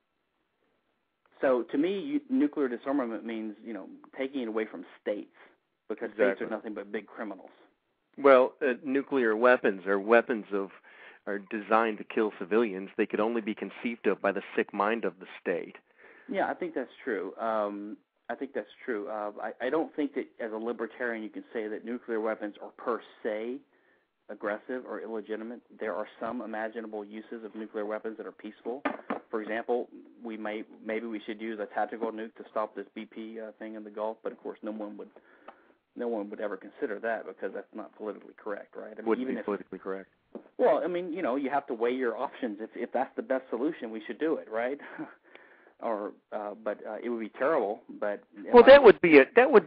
So to me, nuclear disarmament means, taking it away from states, because states are nothing but big criminals. Well, nuclear weapons are designed to kill civilians. They could only be conceived of by the sick mind of the state. Yeah, I think that's true. I don't think that as a libertarian you can say that nuclear weapons are per se aggressive or illegitimate. There are some imaginable uses of nuclear weapons that are peaceful. For example, maybe we should use a tactical nuke to stop this BP thing in the Gulf, but of course no one would ever consider that because that's not politically correct, right? Wouldn't be politically correct. Well, you have to weigh your options. If that's the best solution, we should do it, right? But it would be terrible. But that would be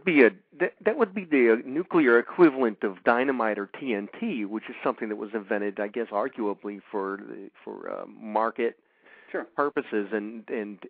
the nuclear equivalent of dynamite or TNT, which is something that was invented, I guess, arguably for market purposes and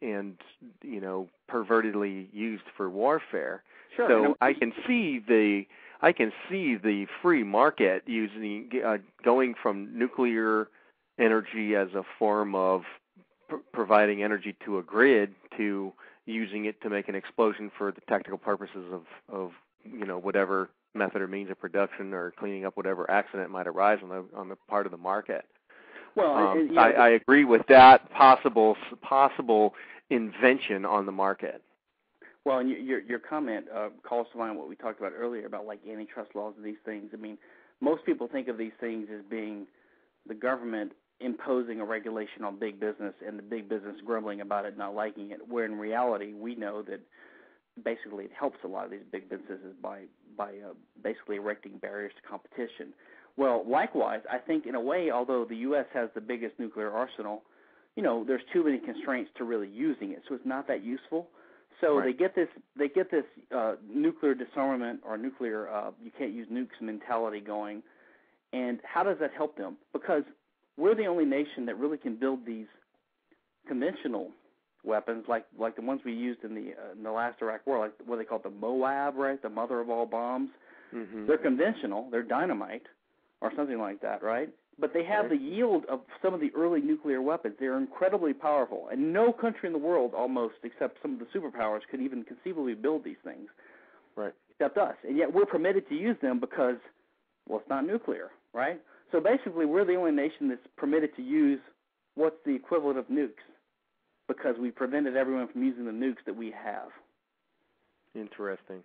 pervertedly used for warfare. Sure. So I can see the free market going from nuclear energy as a form of providing energy to a grid to using it to make an explosion for the technical purposes of whatever method or means of production or cleaning up whatever accident might arise on the part of the market. Well, I agree with that possible invention on the market. Well, and your comment calls to mind what we talked about earlier about like antitrust laws and these things. I mean, most people think of these things as being the government imposing a regulation on big business and the big business grumbling about it, not liking it, where in reality we know that basically it helps a lot of these big businesses by basically erecting barriers to competition. Well, likewise, I think in a way, although the U.S. has the biggest nuclear arsenal, there's too many constraints to really using it, so it's not that useful. So right. they get this nuclear disarmament or nuclear you can't use nukes mentality going, and how does that help them? Because we're the only nation that really can build these conventional weapons, like the ones we used in the last Iraq war, like what they call the Moab, right, the mother of all bombs. Mm-hmm. They're conventional, they're dynamite or something like that, right? But they have the yield of some of the early nuclear weapons. They're incredibly powerful, and no country in the world, almost, except some of the superpowers, could even conceivably build these things, right? Except us. And yet we're permitted to use them because, well, it's not nuclear, right? So basically, we're the only nation that's permitted to use what's the equivalent of nukes because we prevented everyone from using the nukes that we have. Interesting.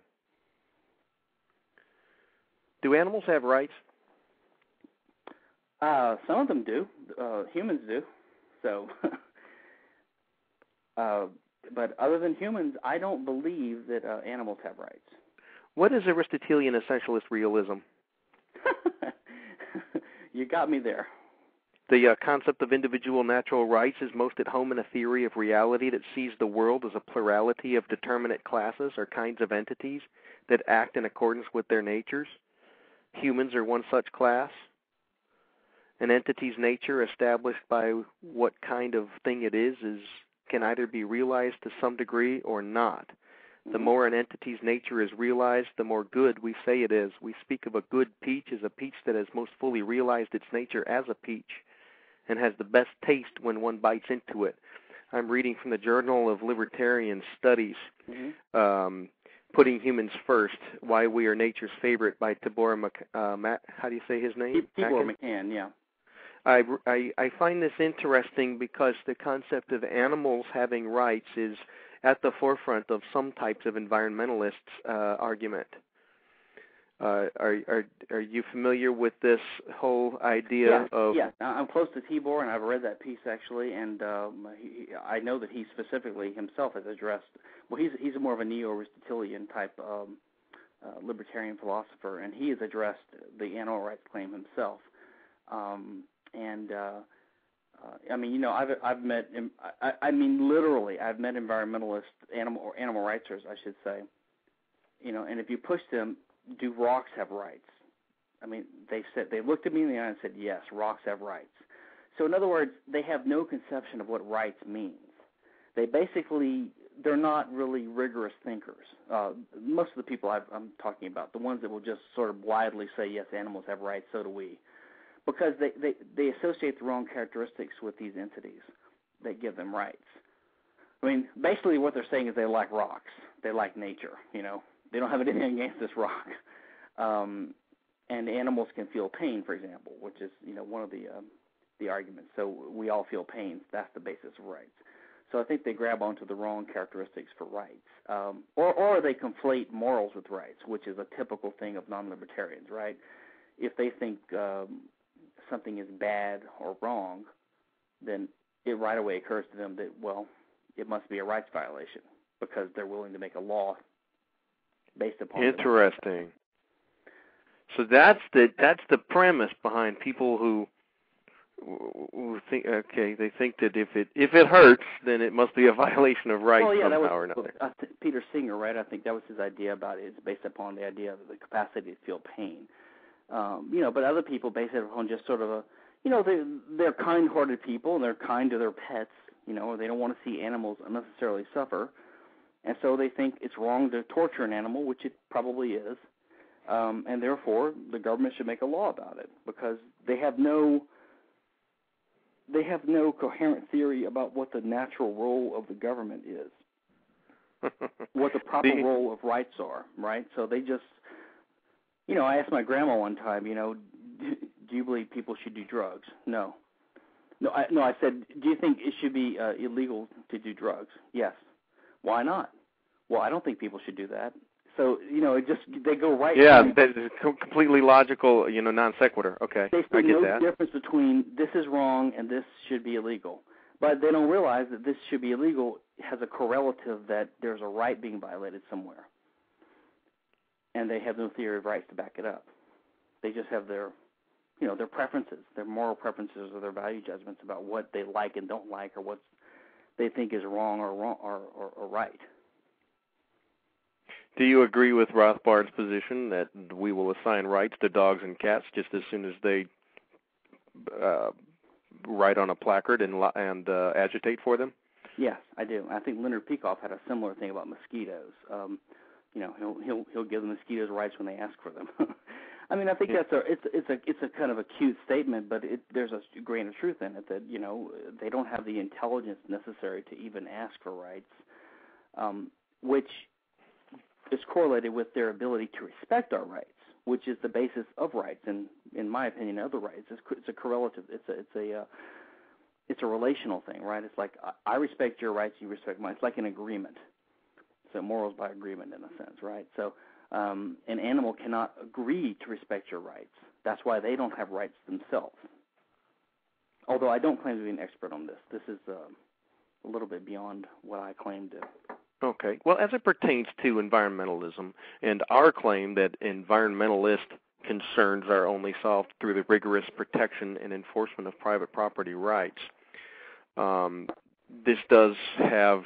Do animals have rights? Some of them do. Humans do. So, but other than humans, I don't believe that animals have rights. What is Aristotelian essentialist realism? You got me there. The concept of individual natural rights is most at home in a theory of reality that sees the world as a plurality of determinate classes or kinds of entities that act in accordance with their natures. Humans are one such class. An entity's nature, established by what kind of thing it is can either be realized to some degree or not. The more an entity's nature is realized, the more good we say it is. We speak of a good peach as a peach that has most fully realized its nature as a peach and has the best taste when one bites into it. I'm reading from the Journal of Libertarian Studies, Putting Humans First, Why We Are Nature's Favorite by Tibor how do you say his name? Tibor McCann, yeah. I find this interesting because the concept of animals having rights is at the forefront of some types of environmentalists' argument. Are you familiar with this whole idea of? Yeah, I'm close to Tibor, and I've read that piece actually, and I know that he specifically himself has addressed. Well, he's more of a neo-Aristotelian type libertarian philosopher, and he has addressed the animal rights claim himself. I mean, I've met, literally, I've met environmentalists, animal rightsers, I should say. And if you push them, do rocks have rights? I mean, they looked at me in the eye and said, yes, rocks have rights. So in other words, they have no conception of what rights means. They're not really rigorous thinkers. Most of the people I'm talking about, the ones that will just sort of blithely say, yes, animals have rights, so do we. Because they associate the wrong characteristics with these entities that give them rights. I mean, basically what they're saying is they like rocks. They like nature, They don't have anything against this rock. And animals can feel pain, for example, which is, one of the arguments. So we all feel pain. That's the basis of rights. So I think they grab onto the wrong characteristics for rights. Or they conflate morals with rights, which is a typical thing of non-libertarians, right? If they think something is bad or wrong, then it right away occurs to them that, well, it must be a rights violation because they're willing to make a law based upon Interesting. So that's the premise behind people who think, they think that if it hurts, then it must be a violation of rights somehow or another. Peter Singer, right? I think that was his idea about it. It's based upon the idea of the capacity to feel pain. But other people base it upon just sort of they're kind-hearted people and they're kind to their pets, or they don't want to see animals unnecessarily suffer, and so they think it's wrong to torture an animal, which it probably is, and therefore the government should make a law about it because they have no coherent theory about what the natural role of the government is, what the proper role of rights are, right? So they just I asked my grandma one time, do you believe people should do drugs? No. I said, do you think it should be illegal to do drugs? Yes. Why not? Well, I don't think people should do that. So, they go right. Yeah, that is completely logical, non sequitur. Okay, I get that. There's no difference between this is wrong and this should be illegal. But they don't realize that this should be illegal has a correlative that there's a right being violated somewhere. And they have no theory of rights to back it up. They just have their preferences, their moral preferences or their value judgments about what they like and don't like or what they think is wrong or right. Do you agree with Rothbard's position that we will assign rights to dogs and cats just as soon as they write on a placard and agitate for them? Yes, I do. I think Leonard Peikoff had a similar thing about mosquitoes. He'll give the mosquitoes rights when they ask for them. I mean, I think it's a kind of a cute statement, but there's a grain of truth in it that they don't have the intelligence necessary to even ask for rights, which is correlated with their ability to respect our rights, which is the basis of rights, and in my opinion, other rights. It's a correlative. It's a relational thing, right? It's like I respect your rights, you respect mine. It's like an agreement. So morals by agreement, in a sense, right? So an animal cannot agree to respect your rights. That's why they don't have rights themselves. Although I don't claim to be an expert on this. This is a little bit beyond what I claim to. Okay. Well, as it pertains to environmentalism and our claim that environmentalist concerns are only solved through the rigorous protection and enforcement of private property rights, this does have,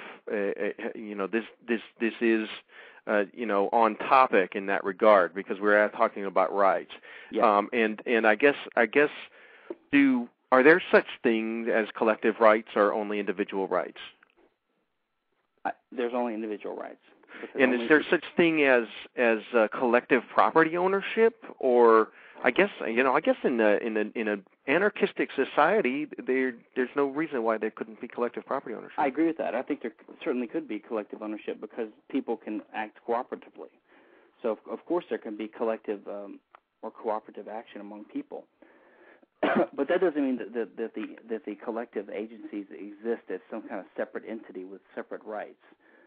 this is, on topic in that regard because we're talking about rights. Yeah. And I guess, are there such things as collective rights or only individual rights? There's only individual rights. And is there such thing as collective property ownership? Or I guess in an anarchistic society, there's no reason why there couldn't be collective property ownership. I agree with that. I think there certainly could be collective ownership because people can act cooperatively. So of course there can be collective or cooperative action among people. But that doesn't mean that the collective agencies exist as some kind of separate entity with separate rights.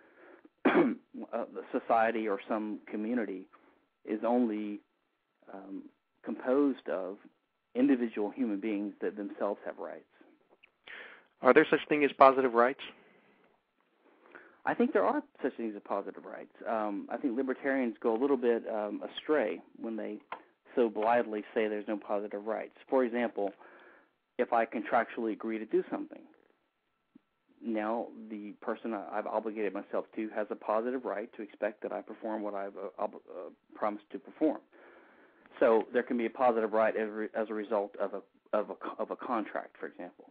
The society or some community is only composed of individual human beings that themselves have rights. Are there such things as positive rights? I think there are such things as positive rights. I think libertarians go a little bit astray when they so blithely say there's no positive rights. For example, if I contractually agree to do something, now the person I've obligated myself to has a positive right to expect that I perform what I've promised to perform. So there can be a positive right as a result of a contract, for example.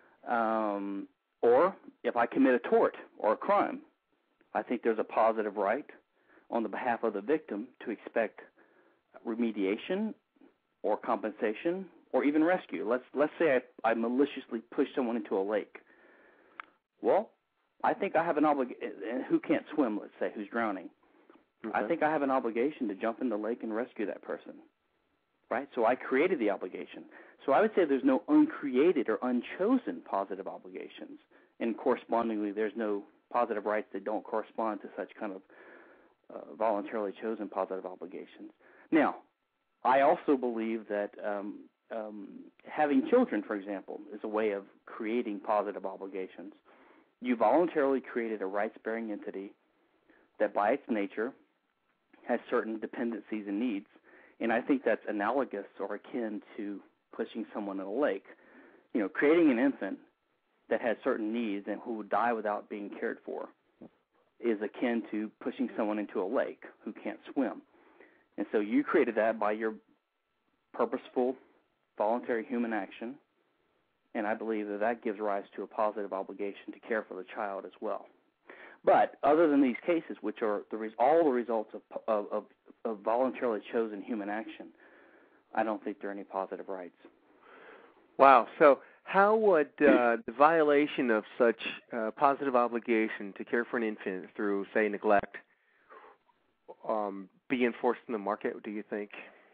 Or if I commit a tort or a crime, I think there's a positive right on the behalf of the victim to expect remediation or compensation or even rescue. Let's say I maliciously push someone into a lake. Well, I think I have an obligation. Who can't swim, let's say, who's drowning? Okay. I think I have an obligation to jump in the lake and rescue that person, right? So I created the obligation. So I would say there's no uncreated or unchosen positive obligations, and correspondingly there's no positive rights that don't correspond to such kind of voluntarily chosen positive obligations. Now, I also believe that having children, for example, is a way of creating positive obligations. You voluntarily created a rights-bearing entity that by its nature has certain dependencies and needs, and I think that's analogous or akin to pushing someone in a lake. Creating an infant that has certain needs and who would die without being cared for is akin to pushing someone into a lake who can't swim. And so you created that by your purposeful, voluntary human action, and I believe that gives rise to a positive obligation to care for the child as well. But other than these cases, which are all the results of voluntarily chosen human action, I don't think there are any positive rights. Wow. So how would the violation of such positive obligation to care for an infant through, say, neglect, be enforced in the market, do you think?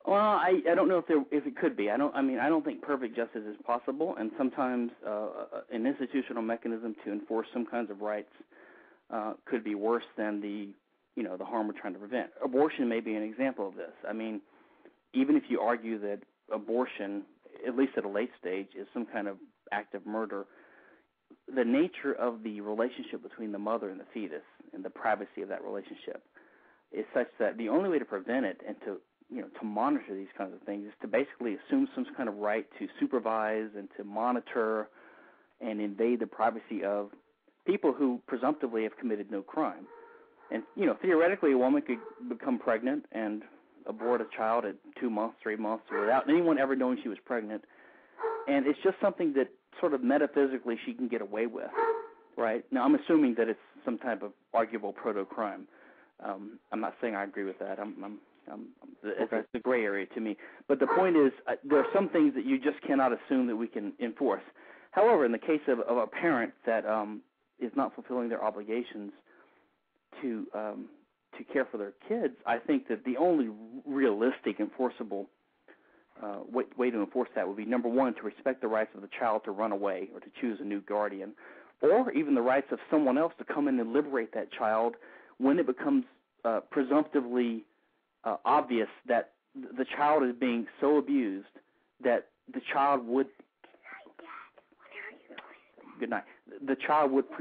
Well, I don't know if it could be. I don't think perfect justice is possible, and sometimes an institutional mechanism to enforce some kinds of rights could be worse than the harm we're trying to prevent. Abortion may be an example of this. I mean, even if you argue that abortion, at least at a late stage, is some kind of act of murder, the nature of the relationship between the mother and the fetus and the privacy of that relationship is such that the only way to prevent it and to monitor these kinds of things is to basically assume some kind of right to supervise and to monitor and invade the privacy of people who presumptively have committed no crime. And, theoretically, a woman could become pregnant and abort a child at 2 months, 3 months, without anyone ever knowing she was pregnant. And it's just something that sort of metaphysically she can get away with, right? Now, I'm assuming that it's some type of arguable proto-crime. I'm not saying I agree with that. It's a gray area to me. But the point is, there are some things that you just cannot assume that we can enforce. However, in the case of a parent that is not fulfilling their obligations to care for their kids, I think that the only realistic enforceable way to enforce that would be, number one, to respect the rights of the child to run away or to choose a new guardian, or even the rights of someone else to come in and liberate that child when it becomes presumptively obvious that the child is being so abused that the child would. Good night. The child would.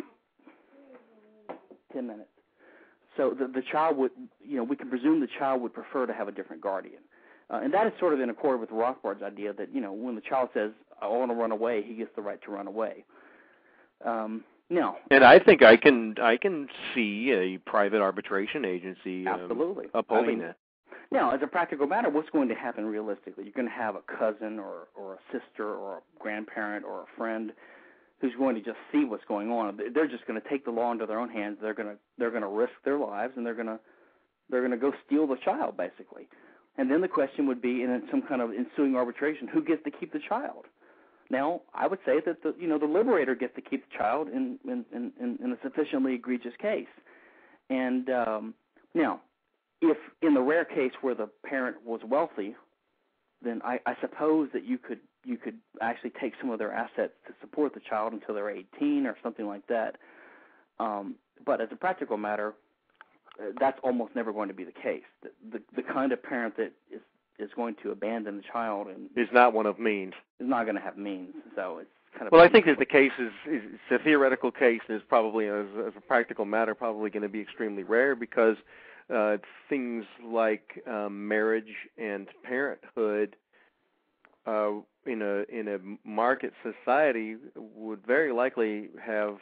10 minutes. So the child would, we can presume the child would prefer to have a different guardian. And that is sort of in accord with Rothbard's idea that, when the child says, I want to run away, he gets the right to run away. Now, and I think I can see a private arbitration agency absolutely upholding that. Now, as a practical matter, what's going to happen realistically? You're going to have a cousin or a sister or a grandparent or a friend who's going to just see what's going on. They're just going to take the law into their own hands. They're going to risk their lives, and they're going to go steal the child, basically. And then the question would be, in some kind of ensuing arbitration, who gets to keep the child? Now, I would say that the liberator gets to keep the child in a sufficiently egregious case. And now, if in the rare case where the parent was wealthy, then I suppose that you could actually take some of their assets to support the child until they're 18 or something like that. But as a practical matter, that's almost never going to be the case. The kind of parent that is going to abandon the child and is not one of means. Is not going to have means. So it's kind of. Well, I think that the case is a theoretical case, and is probably, as a practical matter, probably going to be extremely rare because things like marriage and parenthood in a market society would very likely have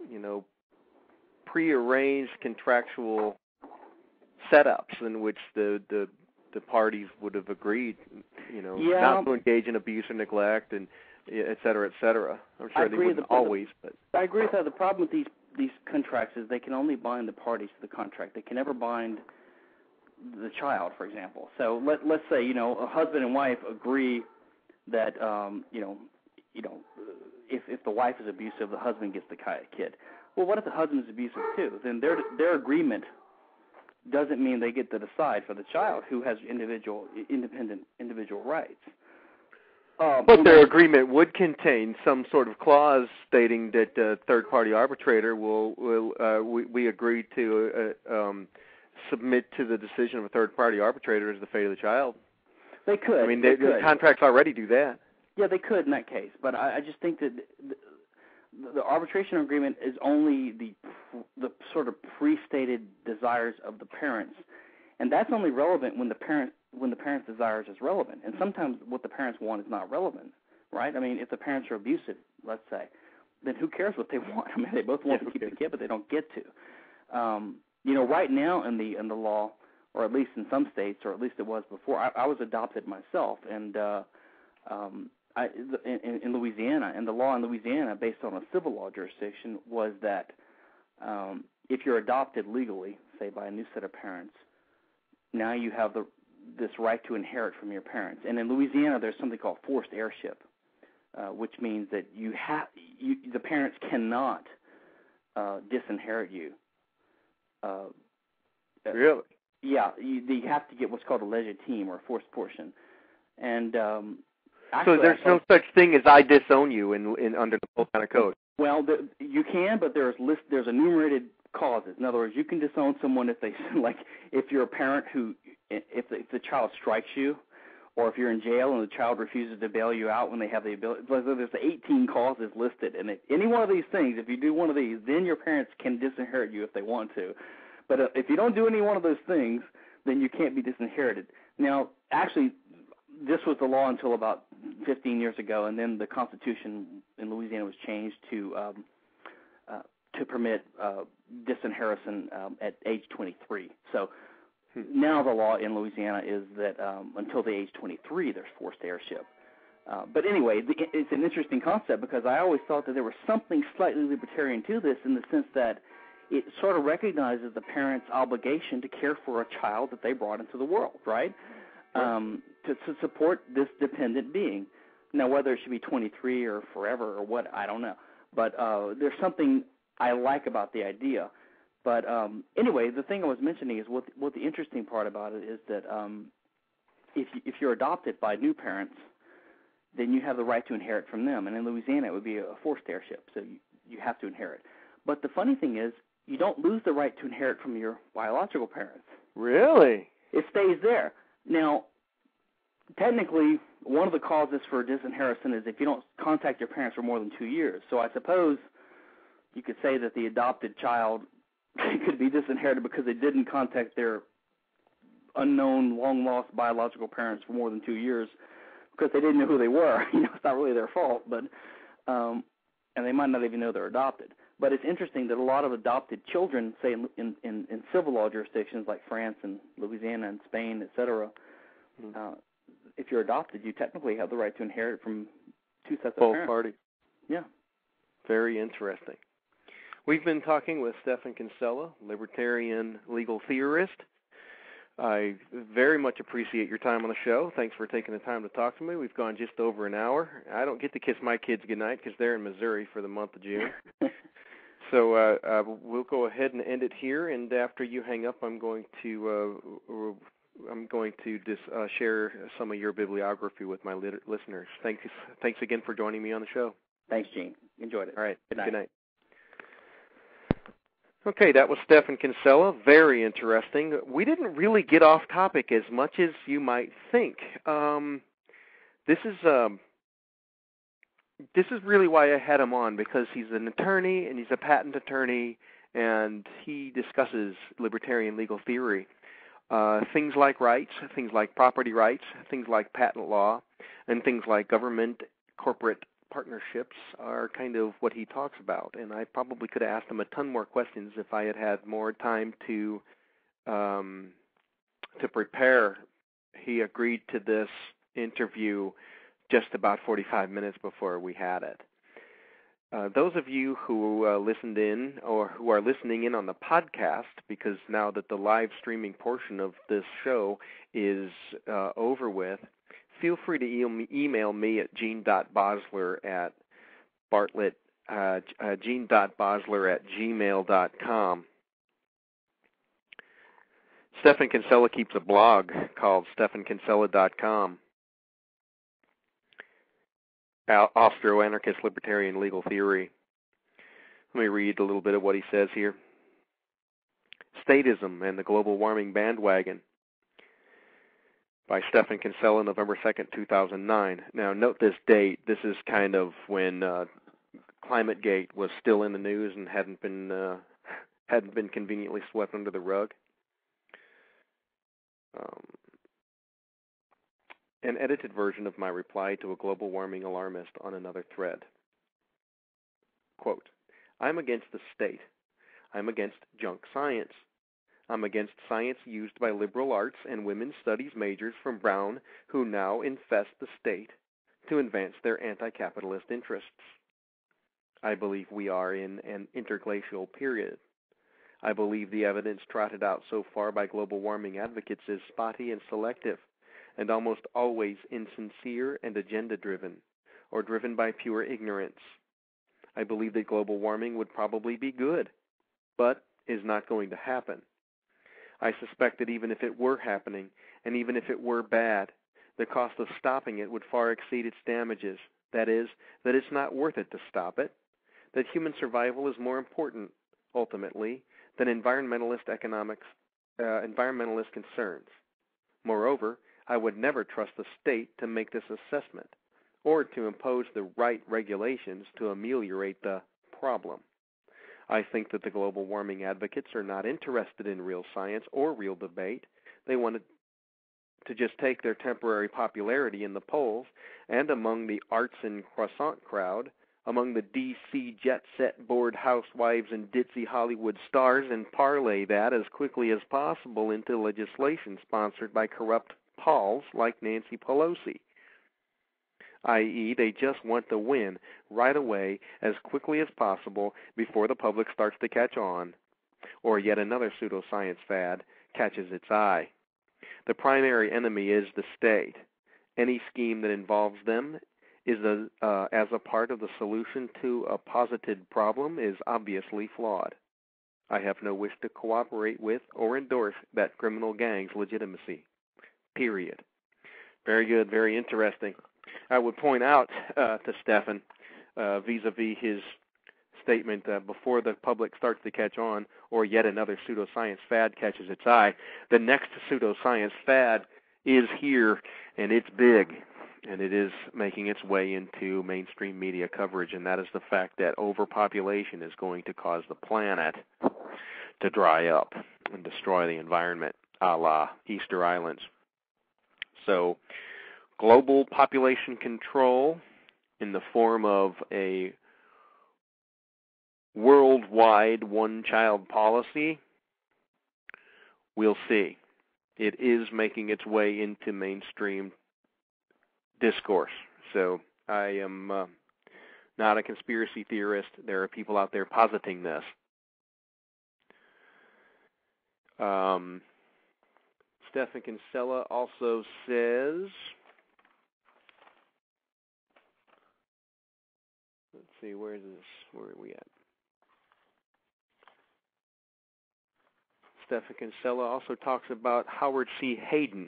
prearranged contractual setups in which the parties would have agreed, not to engage in abuse or neglect, and et cetera, et cetera. I'm sure they wouldn't always, but I agree with that. The problem with these contracts is they can only bind the parties to the contract. They can never bind the child, for example. So let's say a husband and wife agree that if the wife is abusive, the husband gets the kid. Well, what if the husband is abusive too? Then their agreement doesn't mean they get to decide for the child, who has independent individual rights. But their agreement would contain some sort of clause stating that the third-party arbitrator we agree to submit to the decision of a third-party arbitrator as the fate of the child. They could. I mean, the contracts already do that. Yeah, they could in that case. But I just think that the arbitration agreement is only the sort of pre-stated desires of the parents, and that's only relevant when the parents' desires is relevant. And sometimes what the parents want is not relevant, right? I mean, if the parents are abusive, let's say, then who cares what they want? I mean, they both want to keep the kid, but they don't get to. Right now in the law, or at least in some states, or at least it was before, I was adopted myself, and in Louisiana, and the law in Louisiana, based on a civil law jurisdiction, was that if you're adopted legally, say by a new set of parents, now you have this right to inherit from your parents. And in Louisiana, there's something called forced heirship, which means that the parents cannot disinherit you. Really? Yeah, you have to get what's called a legitime or forced portion. And so there's no such thing as I disown you in under the full kind of code. Well, you can, but there's enumerated causes. In other words, you can disown someone if they if you're a parent who if the child strikes you, or if you're in jail and the child refuses to bail you out when they have the ability. There's 18 causes listed, and if any one of these things, if you do one of these, then your parents can disinherit you if they want to. But if you don't do any one of those things, then you can't be disinherited. Now, actually, this was the law until about 15 years ago, and then the Constitution in Louisiana was changed to permit disinheritance at age 23. So now the law in Louisiana is that until the age 23, there's forced heirship. But anyway, it's an interesting concept because I always thought that there was something slightly libertarian to this in the sense that it sort of recognizes the parent's obligation to care for a child that they brought into the world, right? To support this dependent being. Now, whether it should be 23 or forever or what, I don't know. But there's something I like about the idea. But anyway, the thing I was mentioning is what the interesting part about it is that if you're adopted by new parents, then you have the right to inherit from them. And in Louisiana, it would be a forced heirship, so you have to inherit. But the funny thing is, you don't lose the right to inherit from your biological parents. Really? It stays there. Now, technically, one of the causes for disinheritance is if you don't contact your parents for more than 2 years. So I suppose you could say that the adopted child could be disinherited because they didn't contact their unknown, long-lost biological parents for more than 2 years because they didn't know who they were. It's not really their fault, but and they might not even know they're adopted. But it's interesting that a lot of adopted children, say in civil law jurisdictions like France and Louisiana and Spain, et cetera, if you're adopted, you technically have the right to inherit from two sets of parents. Both parties. Yeah. Very interesting. We've been talking with Stephan Kinsella, libertarian legal theorist. I very much appreciate your time on the show. Thanks for taking the time to talk to me. We've gone just over an hour. I don't get to kiss my kids goodnight because they're in Missouri for the month of June. So we'll go ahead and end it here. And after you hang up, I'm going to share some of your bibliography with my listeners. Thanks again for joining me on the show. Thanks, Gene. Enjoyed it. All right. Good night. Good night. Okay, that was Stephan Kinsella. Very interesting. We didn't really get off topic as much as you might think. This is really why I had him on, because he's an attorney and he's a patent attorney, and he discusses libertarian legal theory. Things like rights, things like property rights, things like patent law, and things like government, corporate partnerships are kind of what he talks about. And I probably could have asked him a ton more questions if I had had more time to prepare. He agreed to this interview just about 45 minutes before we had it. Those of you who listened in or who are listening in on the podcast, because now that the live streaming portion of this show is over with, feel free to email me at gene.basler@gene.basler@gmail.com. Stephan Kinsella keeps a blog called stephankinsella.com. Austro-anarchist libertarian legal theory. Let me read a little bit of what he says here. Statism and the Global Warming Bandwagon by Stephan Kinsella, November 2nd, 2009. Now, note this date. This is kind of when ClimateGate was still in the news and hadn't been conveniently swept under the rug. An edited version of my reply to a global warming alarmist on another thread. Quote, I'm against the state. I'm against junk science. I'm against science used by liberal arts and women's studies majors from Brown who now infest the state to advance their anti-capitalist interests. I believe we are in an interglacial period. I believe the evidence trotted out so far by global warming advocates is spotty and selective, and almost always insincere and agenda-driven, or driven by pure ignorance. I believe that global warming would probably be good, but is not going to happen. I suspect that even if it were happening, and even if it were bad, the cost of stopping it would far exceed its damages. That is, that it's not worth it to stop it, that human survival is more important, ultimately, than environmentalist concerns. Moreover, I would never trust the state to make this assessment, or to impose the right regulations to ameliorate the problem. I think that the global warming advocates are not interested in real science or real debate. They want to just take their temporary popularity in the polls and among the arts and croissant crowd, among the D.C. jet-set bored housewives and ditzy Hollywood stars, and parlay that as quickly as possible into legislation sponsored by corrupt Pauls like Nancy Pelosi, i.e., they just want the win right away as quickly as possible before the public starts to catch on, or yet another pseudoscience fad catches its eye. The primary enemy is the state. Any scheme that involves them is as a part of the solution to a posited problem is obviously flawed. I have no wish to cooperate with or endorse that criminal gang's legitimacy. Period. Very good, very interesting. I would point out to Stefan, vis-a-vis his statement before the public starts to catch on, or yet another pseudoscience fad catches its eye, the next pseudoscience fad is here, and it's big, and it is making its way into mainstream media coverage, and that is the fact that overpopulation is going to cause the planet to dry up and destroy the environment, a la Easter Islands. So, global population control in the form of a worldwide one-child policy, we'll see. It is making its way into mainstream discourse. So I am not a conspiracy theorist. There are people out there positing this. Stefan Kinsella also says, let's see, where are we at? Stefan Kinsella also talks about Howard C. Hayden.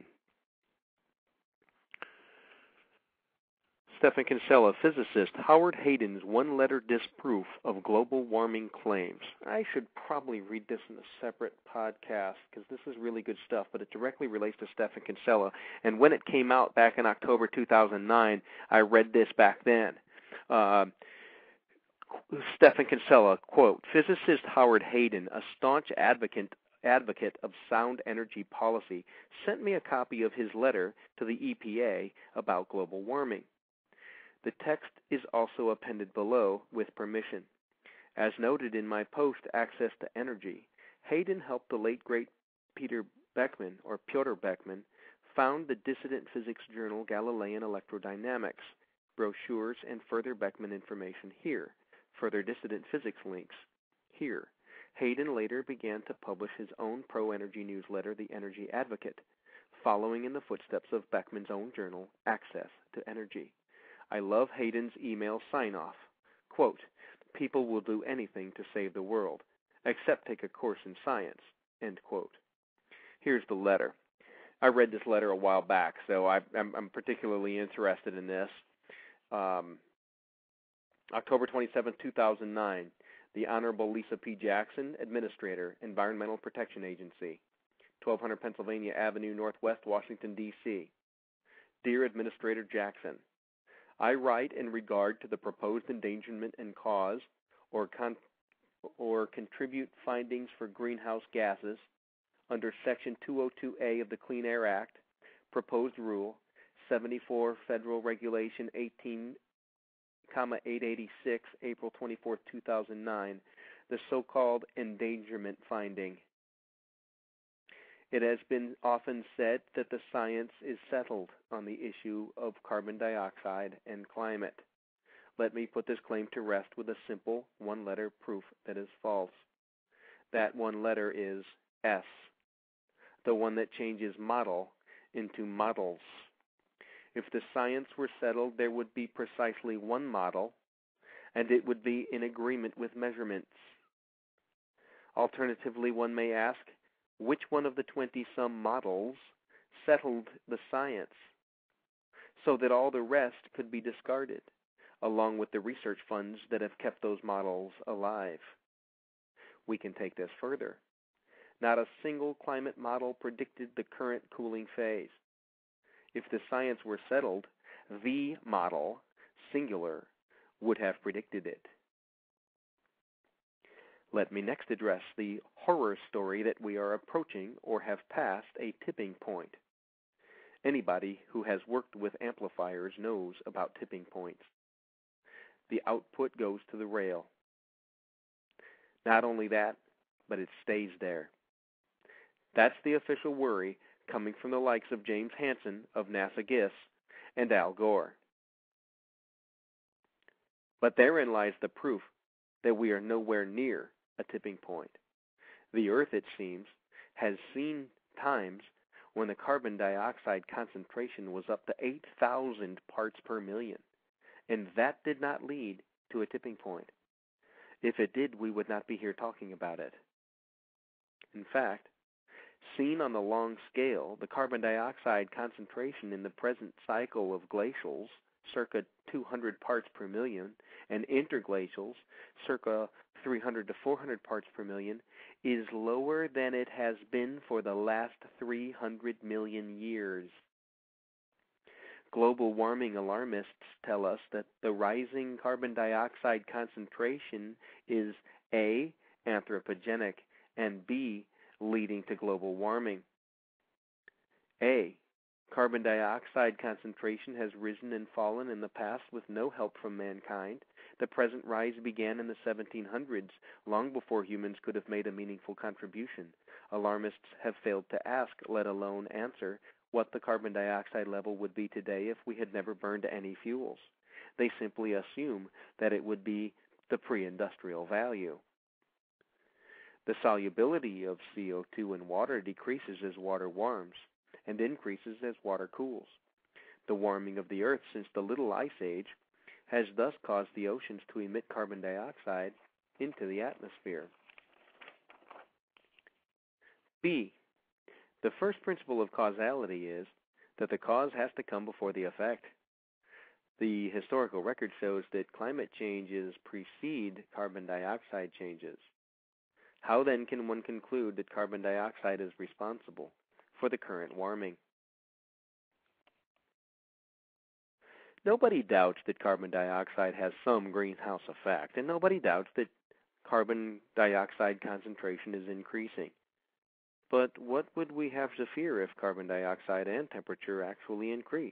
Stefan Kinsella, physicist, Howard Hayden's one-letter disproof of global warming claims. I should probably read this in a separate podcast because this is really good stuff, but it directly relates to Stefan Kinsella. And when it came out back in October 2009, I read this back then. Stefan Kinsella, quote, physicist Howard Hayden, a staunch advocate of sound energy policy, sent me a copy of his letter to the EPA about global warming. The text is also appended below with permission. As noted in my post, Access to Energy, Hayden helped the late great Piotr Beckmann found the dissident physics journal Galilean Electrodynamics. Brochures and further Beckmann information here. Further dissident physics links here. Hayden later began to publish his own pro-energy newsletter, The Energy Advocate, following in the footsteps of Beckmann's own journal, Access to Energy. I love Hayden's email sign-off. Quote, people will do anything to save the world, except take a course in science, end quote. Here's the letter. I read this letter a while back, so I'm particularly interested in this. October 27, 2009, the Honorable Lisa P. Jackson, Administrator, Environmental Protection Agency, 1200 Pennsylvania Avenue, Northwest, Washington, D.C. Dear Administrator Jackson, I write in regard to the proposed endangerment and cause or contribute findings for greenhouse gases under Section 202A of the Clean Air Act, Proposed Rule 74 Federal Regulation 18,886, April 24, 2009, the so-called endangerment finding. It has been often said that the science is settled on the issue of carbon dioxide and climate. Let me put this claim to rest with a simple one-letter proof that is false. That one letter is S, the one that changes model into models. If the science were settled, there would be precisely one model, and it would be in agreement with measurements. Alternatively, one may ask, which one of the 20-some models settled the science so that all the rest could be discarded, along with the research funds that have kept those models alive. We can take this further. Not a single climate model predicted the current cooling phase. If the science were settled, the model, singular, would have predicted it. Let me next address the horror story that we are approaching or have passed a tipping point. Anybody who has worked with amplifiers knows about tipping points. The output goes to the rail. Not only that, but it stays there. That's the official worry coming from the likes of James Hansen of NASA GISS and Al Gore. But therein lies the proof that we are nowhere near a tipping point. The Earth, it seems, has seen times when the carbon dioxide concentration was up to 8,000 parts per million, and that did not lead to a tipping point. If it did, we would not be here talking about it. In fact, seen on the long scale, the carbon dioxide concentration in the present cycle of glacials, circa 200 parts per million, and interglacials, circa 300 to 400 parts per million, is lower than it has been for the last 300 million years. Global warming alarmists tell us that the rising carbon dioxide concentration is A, anthropogenic, and B, leading to global warming. A, carbon dioxide concentration has risen and fallen in the past with no help from mankind. The present rise began in the 1700s, long before humans could have made a meaningful contribution. Alarmists have failed to ask, let alone answer, what the carbon dioxide level would be today if we had never burned any fuels. They simply assume that it would be the pre-industrial value. The solubility of CO2 in water decreases as water warms and increases as water cools. The warming of the Earth since the Little Ice Age has thus caused the oceans to emit carbon dioxide into the atmosphere. B. The first principle of causality is that the cause has to come before the effect. The historical record shows that climate changes precede carbon dioxide changes. How then can one conclude that carbon dioxide is responsible for the current warming? Nobody doubts that carbon dioxide has some greenhouse effect, and nobody doubts that carbon dioxide concentration is increasing. But what would we have to fear if carbon dioxide and temperature actually increased?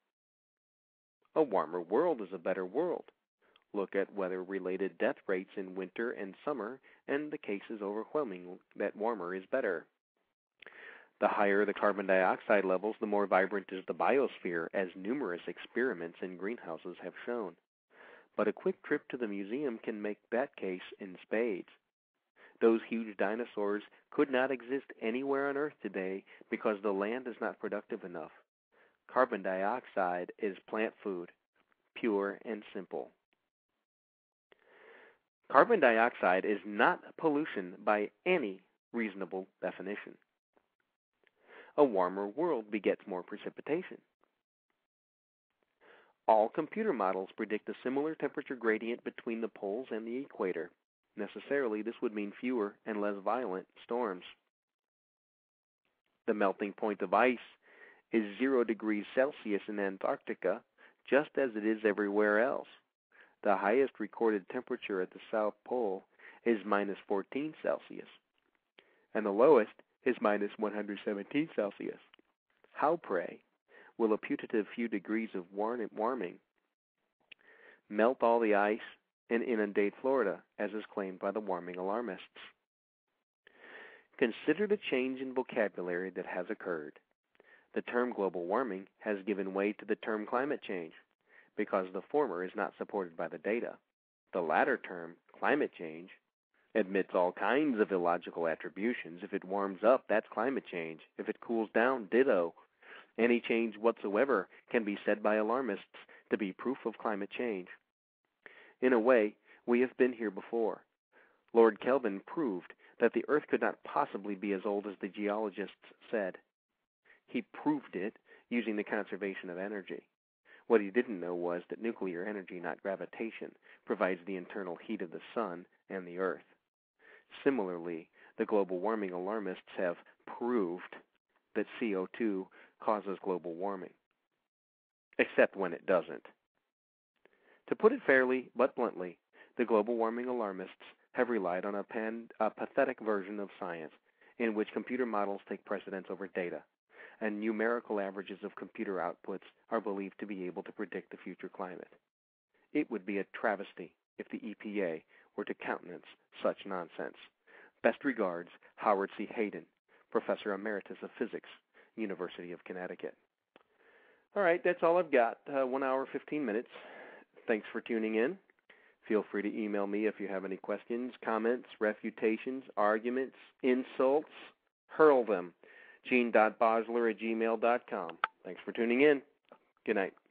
A warmer world is a better world. Look at weather-related death rates in winter and summer, and the case is overwhelming that warmer is better. The higher the carbon dioxide levels, the more vibrant is the biosphere, as numerous experiments in greenhouses have shown. But a quick trip to the museum can make that case in spades. Those huge dinosaurs could not exist anywhere on Earth today because the land is not productive enough. Carbon dioxide is plant food, pure and simple. Carbon dioxide is not pollution by any reasonable definition. A warmer world begets more precipitation. All computer models predict a similar temperature gradient between the poles and the equator. Necessarily, this would mean fewer and less violent storms. The melting point of ice is 0 degrees Celsius in Antarctica, just as it is everywhere else. The highest recorded temperature at the South Pole is minus 14 Celsius, and the lowest is minus 117 Celsius. How, pray, will a putative few degrees of warming melt all the ice and inundate Florida, as is claimed by the warming alarmists? Consider the change in vocabulary that has occurred. The term global warming has given way to the term climate change, because the former is not supported by the data. The latter term, climate change, admits all kinds of illogical attributions. If it warms up, that's climate change. If it cools down, ditto. Any change whatsoever can be said by alarmists to be proof of climate change. In a way, we have been here before. Lord Kelvin proved that the Earth could not possibly be as old as the geologists said. He proved it using the conservation of energy. What he didn't know was that nuclear energy, not gravitation, provides the internal heat of the sun and the Earth. Similarly, the global warming alarmists have proved that CO2 causes global warming, except when it doesn't. To put it fairly but bluntly, the global warming alarmists have relied on a pathetic version of science in which computer models take precedence over data, and numerical averages of computer outputs are believed to be able to predict the future climate. It would be a travesty if the EPA were to countenance such nonsense. Best regards, Howard C. Hayden, Professor Emeritus of Physics, University of Connecticut. All right, that's all I've got. 1 hour, 15 minutes. Thanks for tuning in. Feel free to email me if you have any questions, comments, refutations, arguments, insults. Hurl them. Gene.Basler@gmail.com. Thanks for tuning in. Good night.